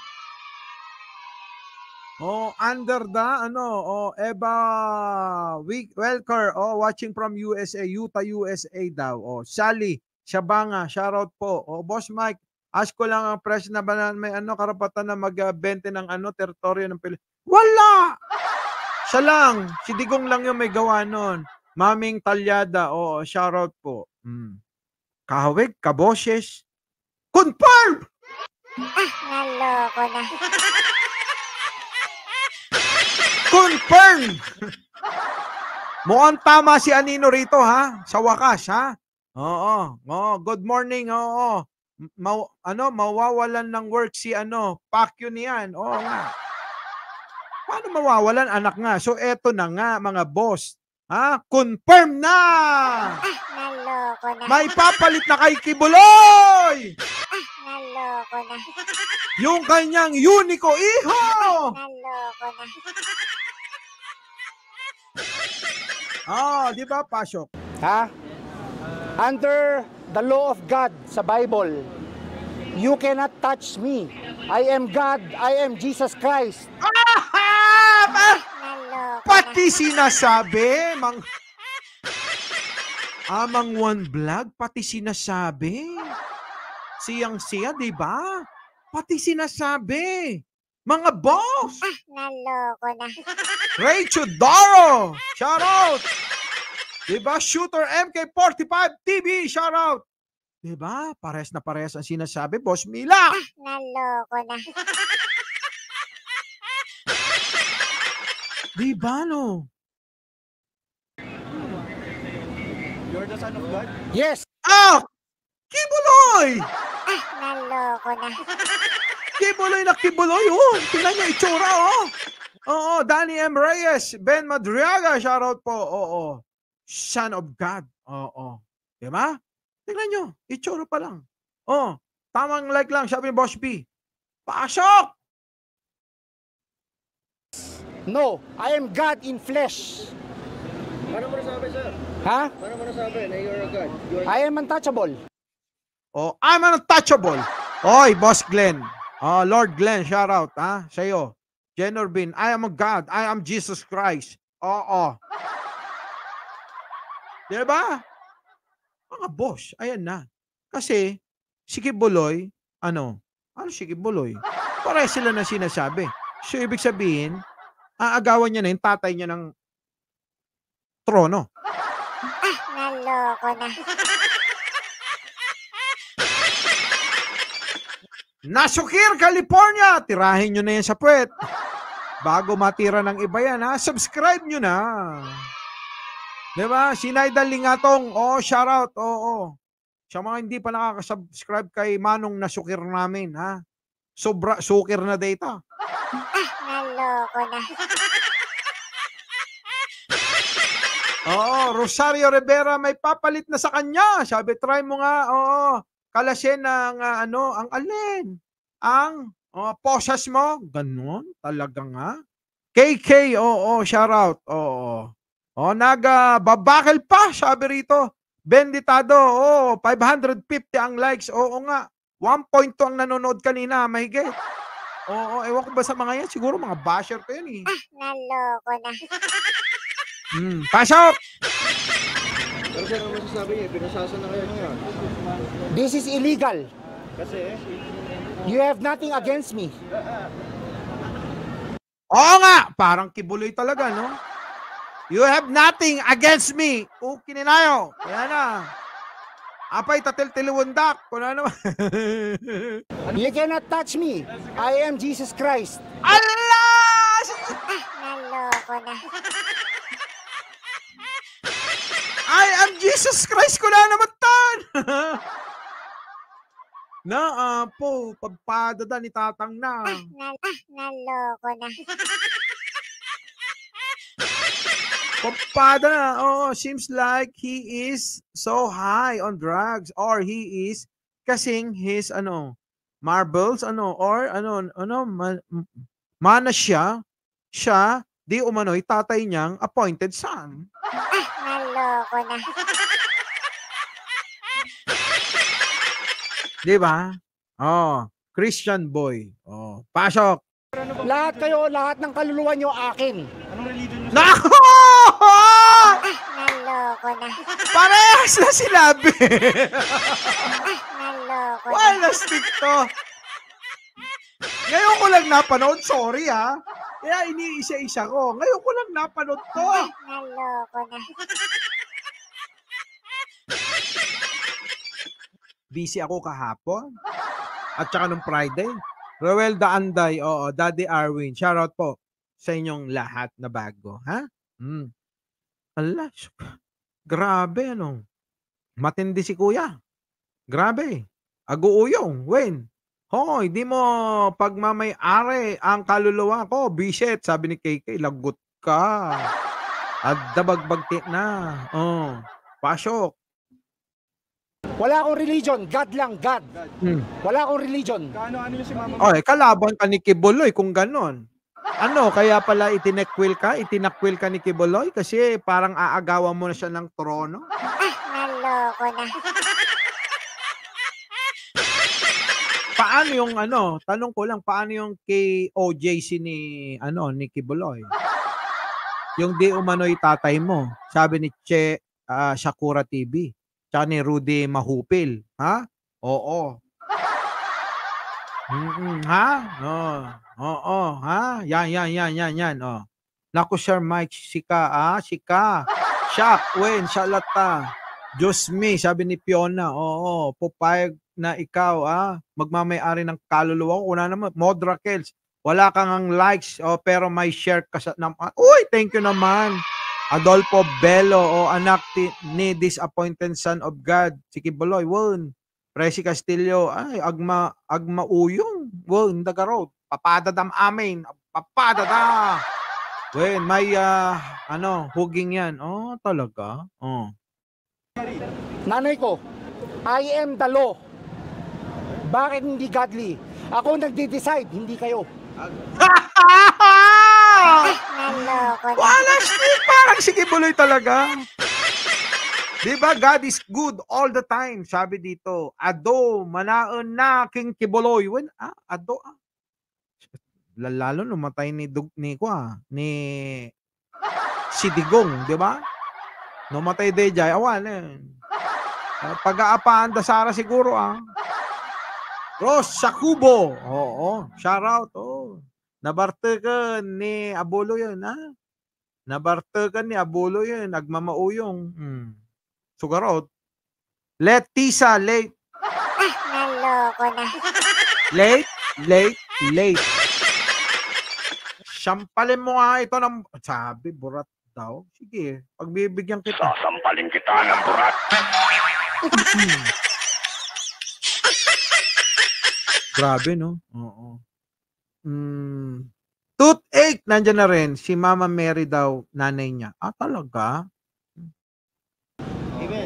Oh, under the, ano, oh, Eva Welker, oh, watching from U S A, Utah, U S A daw. Oh, Sally Shabanga, shoutout po. Oh, Boss Mike, ask ko lang ang press na ba na may ano, karapatan na mag-bente ng ano, teritoryo ng Pilipinas. Wala! Siya lang. Si Digong lang yung may gawa nun. Maming Talyada, oh, shoutout po. Hmm. Kahawig, kaboses. Confirm! Naloko na. Confirm! Mukhang tama si Anino rito, ha? Sa wakas, ha? Oo. Oo. Good morning, oo. Ma ano, mawawalan ng work si ano, Pacquiao niyan. Oo nga. Paano mawawalan? Anak nga. So, eto na nga, mga boss. Ha? Confirm na! Naloko na. May papalit na kay Kibuloy! Naloko na. Yung kanyang Unico Iho! Naloko na. Ah, di ba, pasok? ha? Under the law of God sa Bible, you cannot touch me I am God, I am Jesus Christ. Ah! Pa- Naloko Pati sinasabi, mang... Amang One Vlog, pati sinasabi. Siyang siya, di ba? Pati sinasabi. Mga boss! na. Naloko na. Ray Chudoro! Shout out! Diba? Shooter M K forty-five T V! Shout out! Diba? Pares na pares ang sinasabi, Boss Mila! Naloko na. Diba, no? You're the son of God? Yes, Ah! Kibuloy! Naloko na. Kibuloy na kibuloy, oh! Tingnan niyo itsura, oh! Oo, Danny M. Reyes, Ben Madriaga, shout out po, oo. Son of God, oo. Diba? Tingnan nyo, itsura pa lang. Oh, tamang like lang, sabi ni Boss B. Pasok! no, I am God in flesh. Paano mo nasabi, sir? Ha? Paano mo nasabi na you're a God? You're... I am untouchable. Oh, I'm untouchable. Oy, Boss Glenn. Oh, Lord Glenn, shout out, ha? Sa'yo. Jen Urbin, I am a God. I am Jesus Christ. Oo. Diba? Mga boss, ayan na. Kasi, si Kibuloy, ano? Ano si Kibuloy? Pare sila na sinasabi. So, ibig sabihin, aagawan niya na yung tatay niya ng trono. Naloko na. Nasukir, California! Tirahin nyo na yan sa puwet. Bago matira ng iba yan, ha? Subscribe nyo na. Diba? Si Naidal Lingatong, oh, shout out, oo. Oh, oh. Sa mga hindi pa nakaka-subscribe kay Manong Nasukir namin, ha? Sobra, sukir na data. Naloko na. Oo, Rosario Rivera may papalit na sa kanya. Sabi, try mo nga, oo. Kalasin ng uh, ano, ang alin? Ang uh, posas mo? Ganon, talaga nga. K K, oo, shout out. Oo. Oh, naga babakil pa, sabi rito. Benditado, oo, five hundred fifty ang likes. Oo nga. one point two ang nanonood kanina, mahigit. Oo, ewan ko ba sa mga yan? Siguro mga basher ko yan eh. Naloko na. Hmm, pasok! Pero sir, ano masasabi niyo? Pinasasa na kayo ngayon. This is illegal. Kasi, You have nothing against me. Oo nga, parang Kibuloy talaga, no? You have nothing against me. O, kininayo. Kaya na. Apay, tatil-tiliwandak. Kuna naman. You cannot touch me. I am Jesus Christ. Allah! Naloko na. I am Jesus Christ ko na naman tan. Na, uh, po, pagpadada ni tatang na. Nal naloko na. Pagpada na, oo, seems like he is so high on drugs or he is kasing his, ano, marbles, ano, or, ano, ano, man, mana siya, siya, di umano'y tatay niyang appointed son. Naloko na. Di ba? Oh, Christian boy. Oh, pasok. Lahat kayo, lahat ng kaluluwa nyo akin. Nako! Naloko na. Parehas na sinabi. Naloko na. Wala stick to. Ngayon ko lang napanood. Sorry ha. Kaya iniisa-isa ko. Ngayon ko lang napanood to. Naloko na. Busy ako kahapon. At saka nung Friday. Roel Da Anday, oo, Daddy Arwin. Shoutout po sa inyong lahat na bago. Ha? Hmm. Ala, grabe ano. Matindi si kuya. Grabe. Aguuyong. Wen. Hoy, di mo pagmamay-ari ang kaluluwa ko. Bisit, sabi ni K K. Lagot ka. At dabagbagti na. Oh, pasok. Wala akong religion. God lang, God. Hmm. Wala akong religion. kaano-ano yung si mama? Oy, kalaban ka ni Kibuloy kung ganon. Ano, kaya pala itinekwil ka, itinakwil ka ni Kibuloy kasi parang aagawan mo na siya ng trono. Naloko na. paano yung ano, tanong ko lang, paano yung kay O J C ni, ano, ni Kibuloy? Yung di umano'y tatay mo, sabi ni Che ah, Shakura T V, tsaka ni Rudy Mahupil, ha? Oo. Mm, ha? Oo. Oo, ha? Yan, yan, yan, yan, yan, oh. Naku, Sir Mike, sika, ah, sika. Shak, Wen, Shalata. Diyos me, sabi ni Fiona, oo, pupayag na ikaw, ah, magmamay-ari ng kaluluwa ko. Una naman, Modra Kels, wala kang ang likes, oh, pero may share ka sa, na, uy, thank you naman. Adolfo Bello, o oh, anak ti, ni disappointed son of God, si Kibuloy, won. Presi Castillo, ay, agma, agma uyong, won, dagarot, papadadam amin, papadada. Wen, may, uh, ano, huging yan. Oh, talaga? Oh. Nanay ko, I am the law. Bakit hindi godly? Ako nagde-decide, hindi kayo. Naloko na. Wala siya, parang si Kibuloy talaga. Diba, God is good all the time. Sabi dito, ado, manaon na king Kibuloy. When, ah, ado, ah. Lalo numatay ni Dug, ni kwa, ni si Digong, di ba? Numatay Dejay, awan eh. Uh, pag-aapaan da Sara siguro, ah. Ross Sakubo, oo, shout out, oh. Nabartegan ni Abulo yun, ha? Nabartegan ni Abulo yun, nagmamauyong. Hmm. Sugarot. Letisa, late. Naloko na. Late, late, late. Sampalin mo nga ito ng... Sabi, burat daw. Sige, pagbibigyan kita. Sasampalin kita ng burat. Grabe, no? Oo. Mm. Toothache, nandyan na rin. Si Mama Mary daw, nanay niya. Ah, talaga? Amen.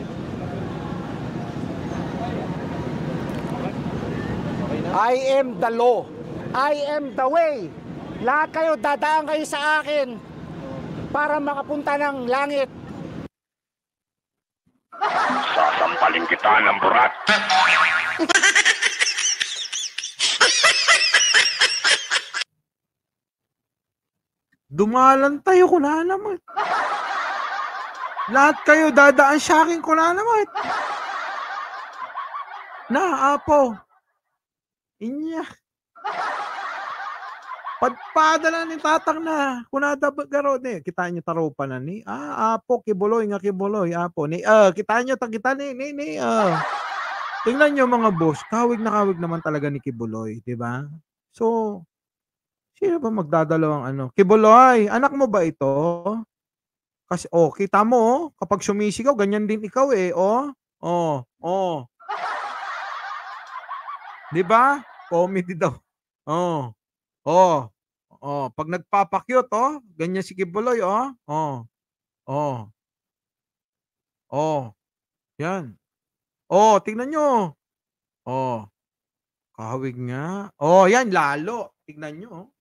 I am the law. I am the way. Lahat kayo, dadaan kayo sa akin para makapunta ng langit. Sasampalin kita ng burat. Dumalan tayo, kuna naman. Lahat kayo, dadaan sa akin, kuna naman. Na, apo. Inya. Padpada na ni tatang na. Kunada garo ni. Kita nyo tarupa na ni. Ah, apo, Kibuloy nga Kibuloy. Apo. Ni, ah, uh, kita nyo, kita ni, ni, ni, ah. Uh. Tingnan nyo mga boss. Kawig na kawig naman talaga ni Kibuloy. Diba? So, sino ba magdadalawang ano? Kibuloy, anak mo ba ito? Kasi, oh, kita mo, oh, kapag sumisigaw, ganyan din ikaw eh, oh. Oh, oh. Diba? Comedy daw. Oh. Oh. Oh, pag nagpapakyut, oh, ganyan si Kibuloy, oh. Oh. Oh. Oh. Yan. Oh, tingnan nyo. Oh. Kahawig nga. Oh, yan, lalo. Tingnan nyo, oh.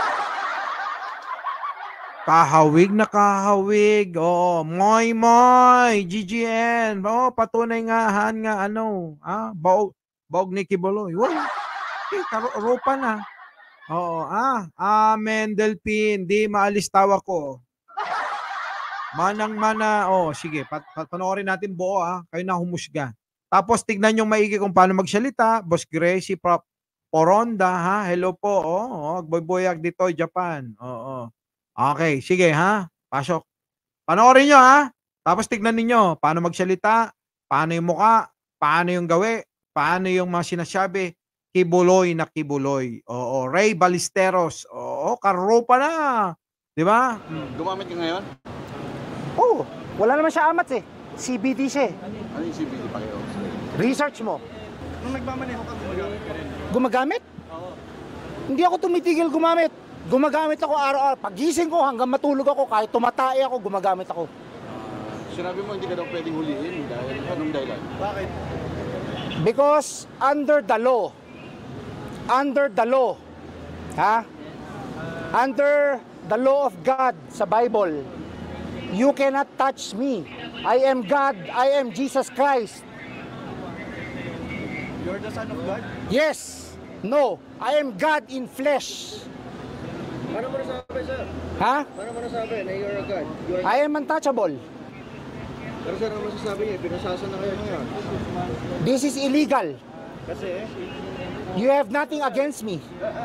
Kahawig na kahawig. Oh, moy moy, G G N. Oh, patunay nga han nga ano, ah, baog, baog ni Kibuloy. Wow. Eh, karupa na. Oo, ah, amen, Delphin, di maalis tawa ko. Manang mana, oh, sige, pat, pat, panoorin natin buo, ah, kayo na humusga. Tapos tignan yung maigi kung paano magsalita, Boss Gracie, Prop Poronda, ha, hello po, oh, oh boy-boyag dito, Japan, oo. Oh, oh. Okay, sige, ha, pasok. Panoorin nyo, ha, tapos tignan ninyo, paano magsalita, paano yung muka, paano yung gawi, paano yung mga sinasabi, Kibuloy na Kibuloy. Oo, Ray Ballesteros. Oo, karupa na. Di ba? Hmm. Gumamit ka ngayon? Oo, wala naman siya amat eh. C B D siya eh. Ano yung C B D pa kayo? Research mo. Nung nagmamaneho ka, gumagamit ka rin. Gumagamit? Oo. Hindi ako tumitigil gumamit. Gumagamit ako araw-araw. Pagising ko hanggang matulog ako, kahit tumatay ako, gumagamit ako. Uh, sinabi mo hindi ka daw pwedeng huliin dahil anong dahilan? Bakit? Because under the law, under the law, ha? Under the law of God sa Bible, you cannot touch me. I am God, I am Jesus Christ. You're the Son of God? Yes. No, I am God in flesh. Paano mo nasabi, sir? Ha? Paano mo nasabi na you're a God? You are... I am untouchable. Pero sir, ano masasabi niya? Pinasasa na kayo ngayon. This is illegal. Kasi, You have nothing against me.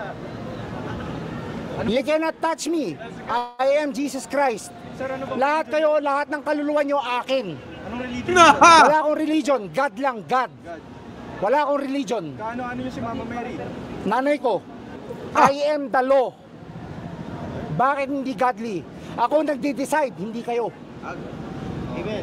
You cannot touch me. I am Jesus Christ. Lahat kayo, lahat ng kaluluwa nyo akin. anong religion? Wala akong religion. God lang, God. Wala akong religion. Kaano-ano yung si Mama Mary? Nanay ko, I am the law. Bakit hindi godly? Ako nagde-decide, hindi kayo. Amen.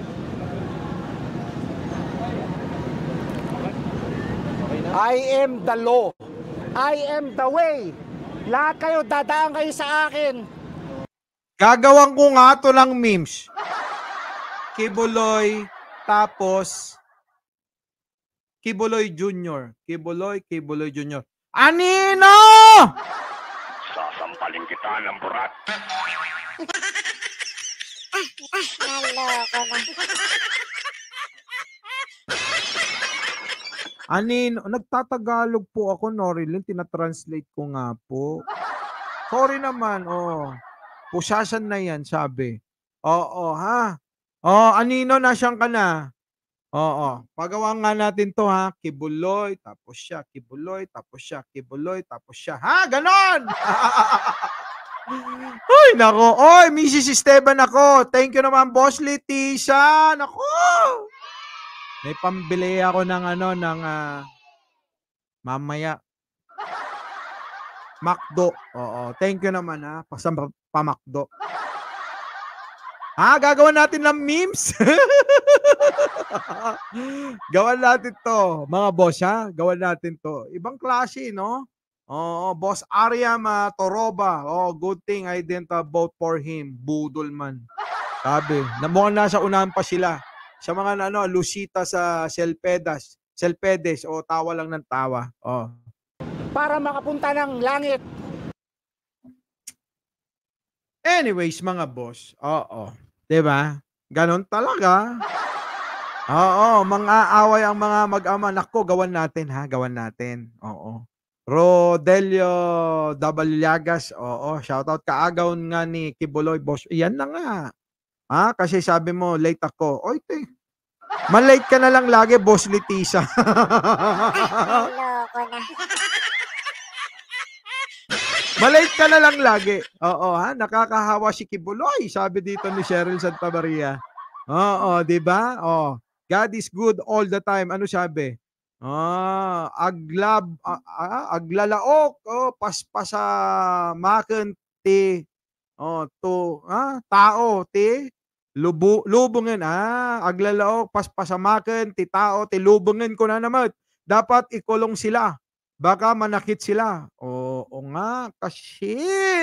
I am the law. I am the way. Lahat kayo, dadaan kayo sa akin. Gagawan ko nga to ng memes. Kibuloy, tapos Kibuloy Junior. Kibuloy, Kibuloy Junior. Anino! Sasampalin kita ng burat. Naloko na. Anino, nagtatagalog po ako, Norilyn. Tinatranslate ko nga po. Sorry naman, oh. Pusasan na yan, sabi. Oo, ha? Oh, Anino, nasyang ka na? Oo. Pagawa nga natin to, ha? Kibuloy, tapos siya. Kibuloy, tapos siya. Kibuloy, tapos siya. Ha? Ganon! Ay, nako. Oy, Missus Esteban ako. Thank you naman, Boss Leticia. Nako. May pambili ako ng ano, ng uh, mamaya. Macdo. Oo. Thank you naman, ha? Pasang pamakdo. Ha? Gagawin natin ng memes? Gawan natin to, mga boss, ha? Gawan natin to. Ibang klase, no? Oo, Boss Ariam uh, Toroba. Oh, good thing I didn't uh, vote for him. Budol man. Sabi, na mukhang nasa unahan pa sila. Sa mga ano, Lucita sa Selpedas. Selpedes, o oh, tawa lang ng tawa. Oh. Para makapunta ng langit. Anyways, mga boss. Oo. 'Di ba? Ganon talaga. Oo, mang-aaway ang mga mag-ama. Nako, gawan natin, ha? Gawan natin. Oo. Rodelio Dabalyagas. Oo, shoutout. Kaagaw nga ni Kibuloy, boss. Iyan na nga. Ha? Kasi sabi mo, late ako. Oy, te. Malate ka na lang lagi, Boss Leticia. Naloko na. Malate ka na lang lagi. Oo, ha? Nakakahawa si Kibuloy, sabi dito ni Cheryl Santa Maria. Oo, di ba? Oh, God is good all the time. Ano sabi? Ah, aglab, ah, ah, aglalaok, oh, paspasa maken ti, oh, to, ah, tao, ti, lubu, lubungin, ah, aglalaok, paspasa maken ti tao, ti lubungin ko na naman. Dapat ikulong sila. Baka manakit sila. Oo, oo nga, kasi.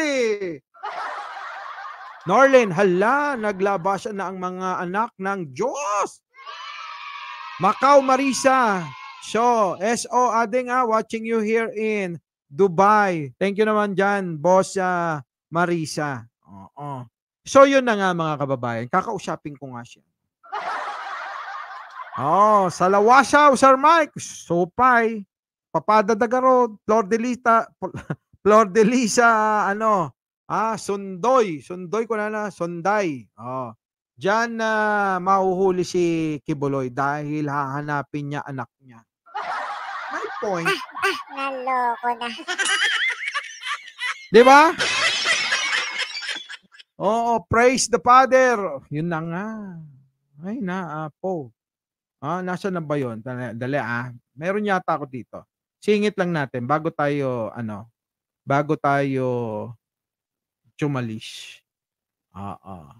Norlin, hala, naglabasan na ang mga anak ng Diyos. Macau Marisa. So, S O Ading, ah, watching you here in Dubai. Thank you naman dyan, Boss uh, Marisa. Oo. So, yun na nga mga kababayan. Kakausapin ko nga siya. Oh, Salawasaw, Sir Mike. Supay. Papada Dagarod. Flor de Lisa. Flor de Lisa, ano, ah, Sundoy. Sundoy ko na na. Sunday. Oh. Diyan na uh, mahuhuli si Kibuloy dahil hahanapin niya anak niya. My point. Naloko na. Di ba? Oo, praise the Father. Yun na nga. Ay na, apo. Ah, nasa na ba yun? Dali, dali ah. Meron yata ako dito. Singit lang natin bago tayo, ano, bago tayo tumalis. Ah, ah.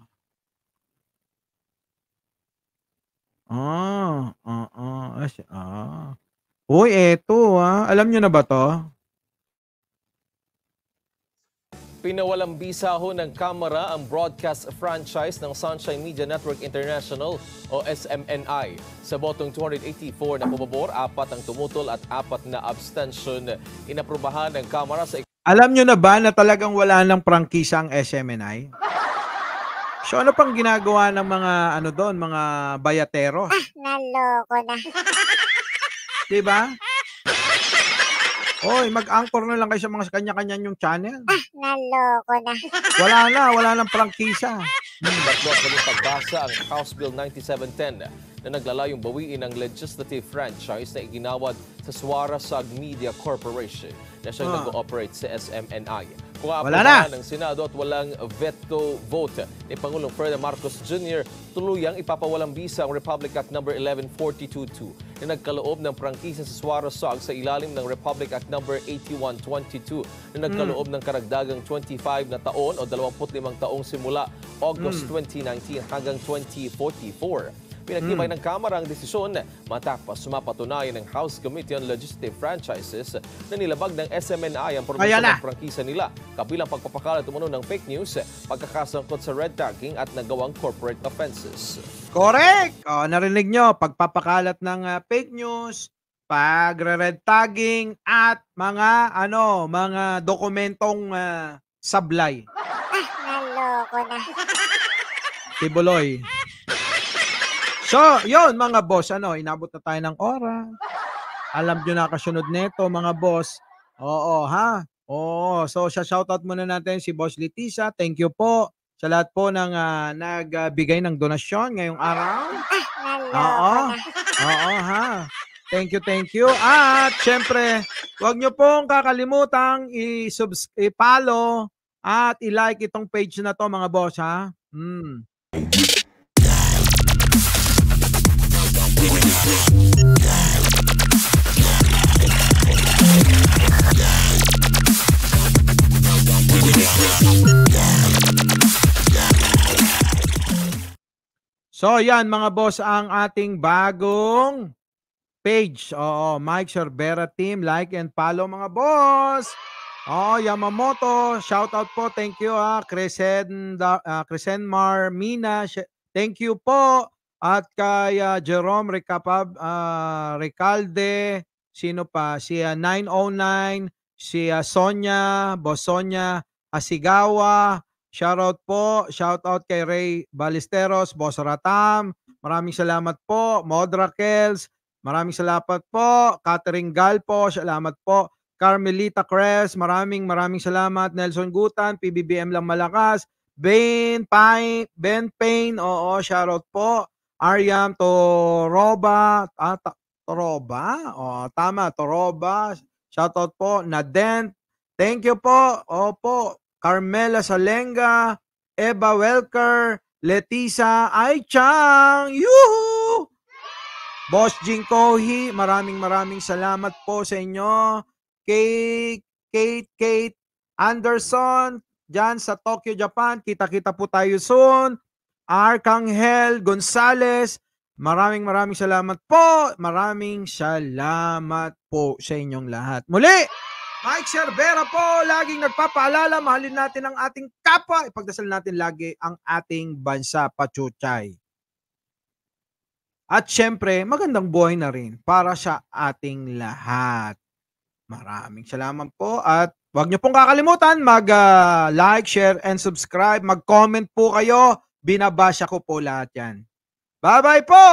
Ah, ah, ah, ah. Uy, eto ah. Alam nyo na ba to? Pinawalang bisa ho ng Kamara ang broadcast franchise ng Sunshine Media Network International o S M N I. Sa botong two hundred eighty-four na pumabor, apat ang tumutol at apat na abstention. Inaprubahan ng Kamara sa... Alam nyo na ba na talagang wala ng prangkisa ang S M N I? So ano pang ginagawa ng mga ano doon, mga bayatero? Naloko na. Diba? Oy, mag-anchor na lang kayo sa mga kanya-kanya yung channel. Ah, naloko na. Wala na, wala nang prangkisa. Tatlo at galing pagbasa ang House Bill ninety-seven ten na naglalayong bawiin ang legislative franchise na iginawad sa Suara-Sag Media Corporation na siyang Ah. nag-ooperate sa S M N I. Kung Wala na. ng Senado at walang veto vote ni Pangulong Ferdinand Marcos Junior, tuluyang ipapawalang bisa ang Republic Act number eleven forty-two two na nagkaloob ng prangkisa sa Suara-Sag sa ilalim ng Republic Act number eighty-one twenty-two na nagkaloob ng karagdagang twenty-five na taon o twenty-five taong simula August twenty nineteen hanggang twenty forty-four. Pinagtibay ng Kamara ang desisyon matapos mapatunayan ng House Committee on Legislative Franchises na nilabag ng S M N I ang Ayan promotion na. ng prangkisa nila kabilang pagpapakalat umano ng fake news, pagkakasangkot sa red tagging at nagawang corporate offenses. Correct! O, narinig nyo, pagpapakalat ng ah, fake news, pagre-red tagging, at mga, ano, mga dokumentong ah, sablay. Ah, naloko na. Tibuloy. So, yun mga boss, ano, inabot na tayo ng oras. Alam nyo na kasunod neto mga boss. Oo, ha? Oo, so sa shoutout muna natin si Boss Letisa. Thank you po sa lahat po ng ah, nagbigay ng donasyon ngayong araw. Ah, naloko Oo. na. Oo, ha? Thank you, thank you. At syempre, huwag nyo pong kakalimutang i-subs- i-follow at i-like itong page na to mga boss, ha? Hmm. So, yan mga boss ang ating bagong page. Oo, Mike Cervera Team. Like and follow mga boss. Oh, Yamamoto. Shout out po. Thank you ha. Cresen, uh, Cresenmar Mina. Thank you po. At kay uh, Jerome Recapab, uh, Recalde. Sino pa? Si uh, nine oh nine. Si uh, Sonia. Boss Sonia. Asigawa. Shoutout po. Shoutout kay Ray Ballesteros, Boss Ratam. Maraming salamat po. Maud Raquels. Maraming salamat po. Catherine Galpo. Salamat po. Carmelita Cres. Maraming maraming salamat. Nelson Gutan. P B B M lang malakas. Ben Payne. Ben Payne. Oo, shoutout po. Aryam Toroba. Ah, Toroba? O, tama. Toroba. Shoutout po. Nadent. Thank you po. Opo. Carmela Salenga, Eva Welker, Letisa Aichang, yuhu! Boss Jing Kohi, maraming maraming salamat po sa inyo. Kate, Kate, Kate Anderson, dyan sa Tokyo, Japan, kita-kita po tayo soon. Arcangel Gonzales, maraming maraming salamat po. Maraming salamat po sa inyong lahat. Muli! Mike Cervera po, laging nagpapaalala, mahalin natin ang ating kapwa, ipagdasal natin lagi ang ating bansa, pachuchay. At syempre, magandang buhay na rin para sa ating lahat. Maraming salamat po at huwag niyo pong kakalimutan mag-like, uh, share, and subscribe. Mag-comment po kayo, binabasa ko po lahat yan. Bye-bye po!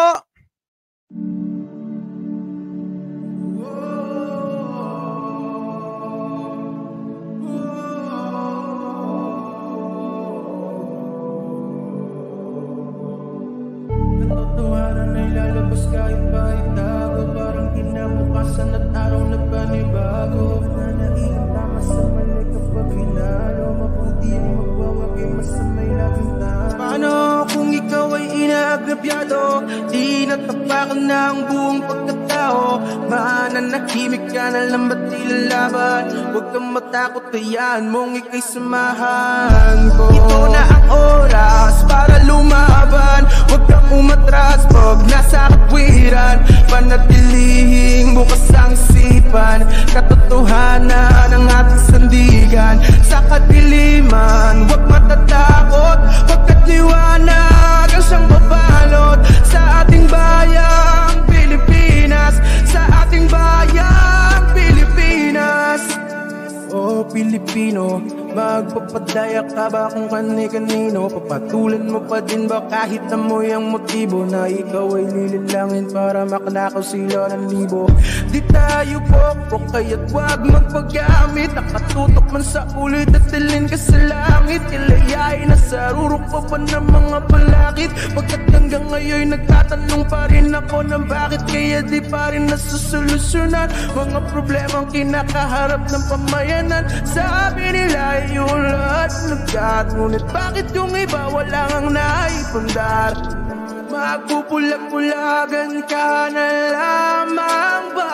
Katotohanan ay lalabas kahit pa itago. Parang kinabukasan at araw na panibago. Nanailang tama sa mali kapag hinalo. Mabuti ang magwawagi, masamay laging talo. Paano kung ikaw ay inaagrabyado? Di natapakan na ang buong pagkatao. Mananahimik ka na lang ba't di lalaban? Huwag kang matakot, hayaan mong ika'y samahan ko. Ito na ang oras para lumaban. Huwag kang umatras pag nasa katwiran. Panatilihing bukas ang isipan. Katotohanan ang ating sandigan. Sa kadiliman, huwag matatakot. Pagkat liwanag ang siyang babalot sa ating bayang Pilipinas. Sa ating bayang Pilipinas. Oh Pilipino, magpapalala Magpapadaya ka ba kung kani-kanino? Papatulan mo pa din ba kahit amoy ang motibo na ikaw ay lililangin para makanakaw sila ng libo? Di tayo pokpok kaya't wag magpagamit. Nakatutok man sa ulit at tilin ka sa langit. Kilayain na sa rurok pa pa ng mga balakid. Pagkat hanggang ngayon nagtatanong pa rin ako ng bakit kaya di pa rin nasusolusyonan mga problemang kinakaharap ng pamayanan. Sabi nila yung lahat nagkat, ngunit bakit yung iba wala ngang naipundar? Magpupulag-pulagan ka na lamang ba?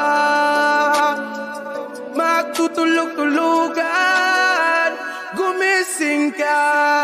Magtutulog-tulugan, gumising ka.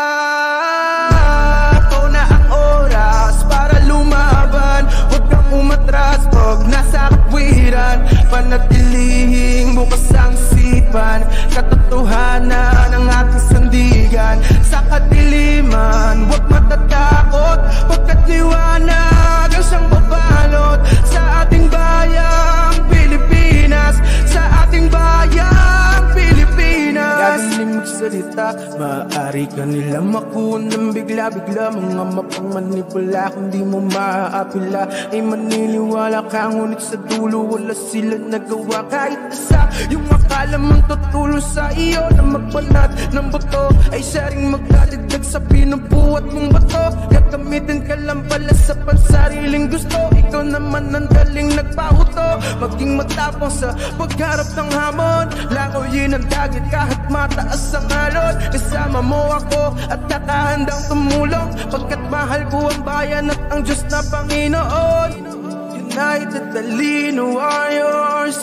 Ito na ang oras para lumaban. Huwag kang umatras pag nasa katwiran. Panatilihing bukas ang sipan, katotohanan ng ating sandigan. Sa kadiliman, huwag matatakot, pagkat liwanag ang siyang babalot sa ating bayang Pilipinas, sa ating bayang Pilipinas. Gagaling magsalita, maaari ka nila makuha ng bigla-bigla. Mga mapangmanipula, kung di mo maaapila ay maniniwala ka, ngunit sa dulo wala sila nagawa kahit isa. Yung akala mong tutulo sa iyo na magbanat ng buto ay siya ring magdadagdag sa pinubuhat mong bato. Gagamitin ka lang pala sa pansariling gusto. Ikaw naman ang daling nagpahuto, maging matapang sa pagharap ng hamon. Langoyin ang dagit kahit mataas ang alon. Kasama mo ako at kakahandang tumulong, pagkat mahal ko ang bayan at ang Diyos na Panginoon. United Talino Warriors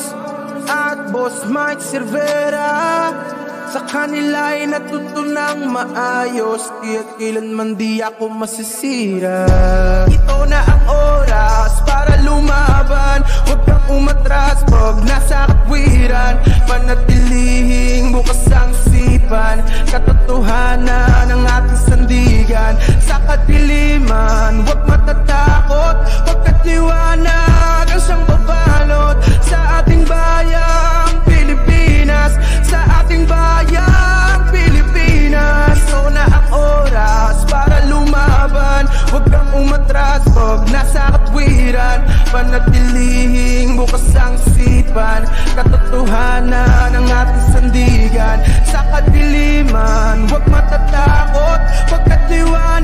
at Boss Mike Cervera, sa kanila ay natutunang maayos, kaya't kailanman di ako masisira. Ito na ang oras para lumaban. Huwag kang umatras pag nasa katwiran. Panatilihing bukas ang sipan, katotohanan ng ating sandigan. Sa kadiliman, huwag matatakot, pagkat liwanag ang siyang babalot sa ating bayang Pilipinas, sa ating bayang Pilipinas. Ito na ang oras para lumaban. Huwag kang umatras pag nasa katwiran. Panatilihing bukas ang sipan, katotohanan ng ating sandigan. Sa kadiliman, huwag matatakot, pagkat liwanag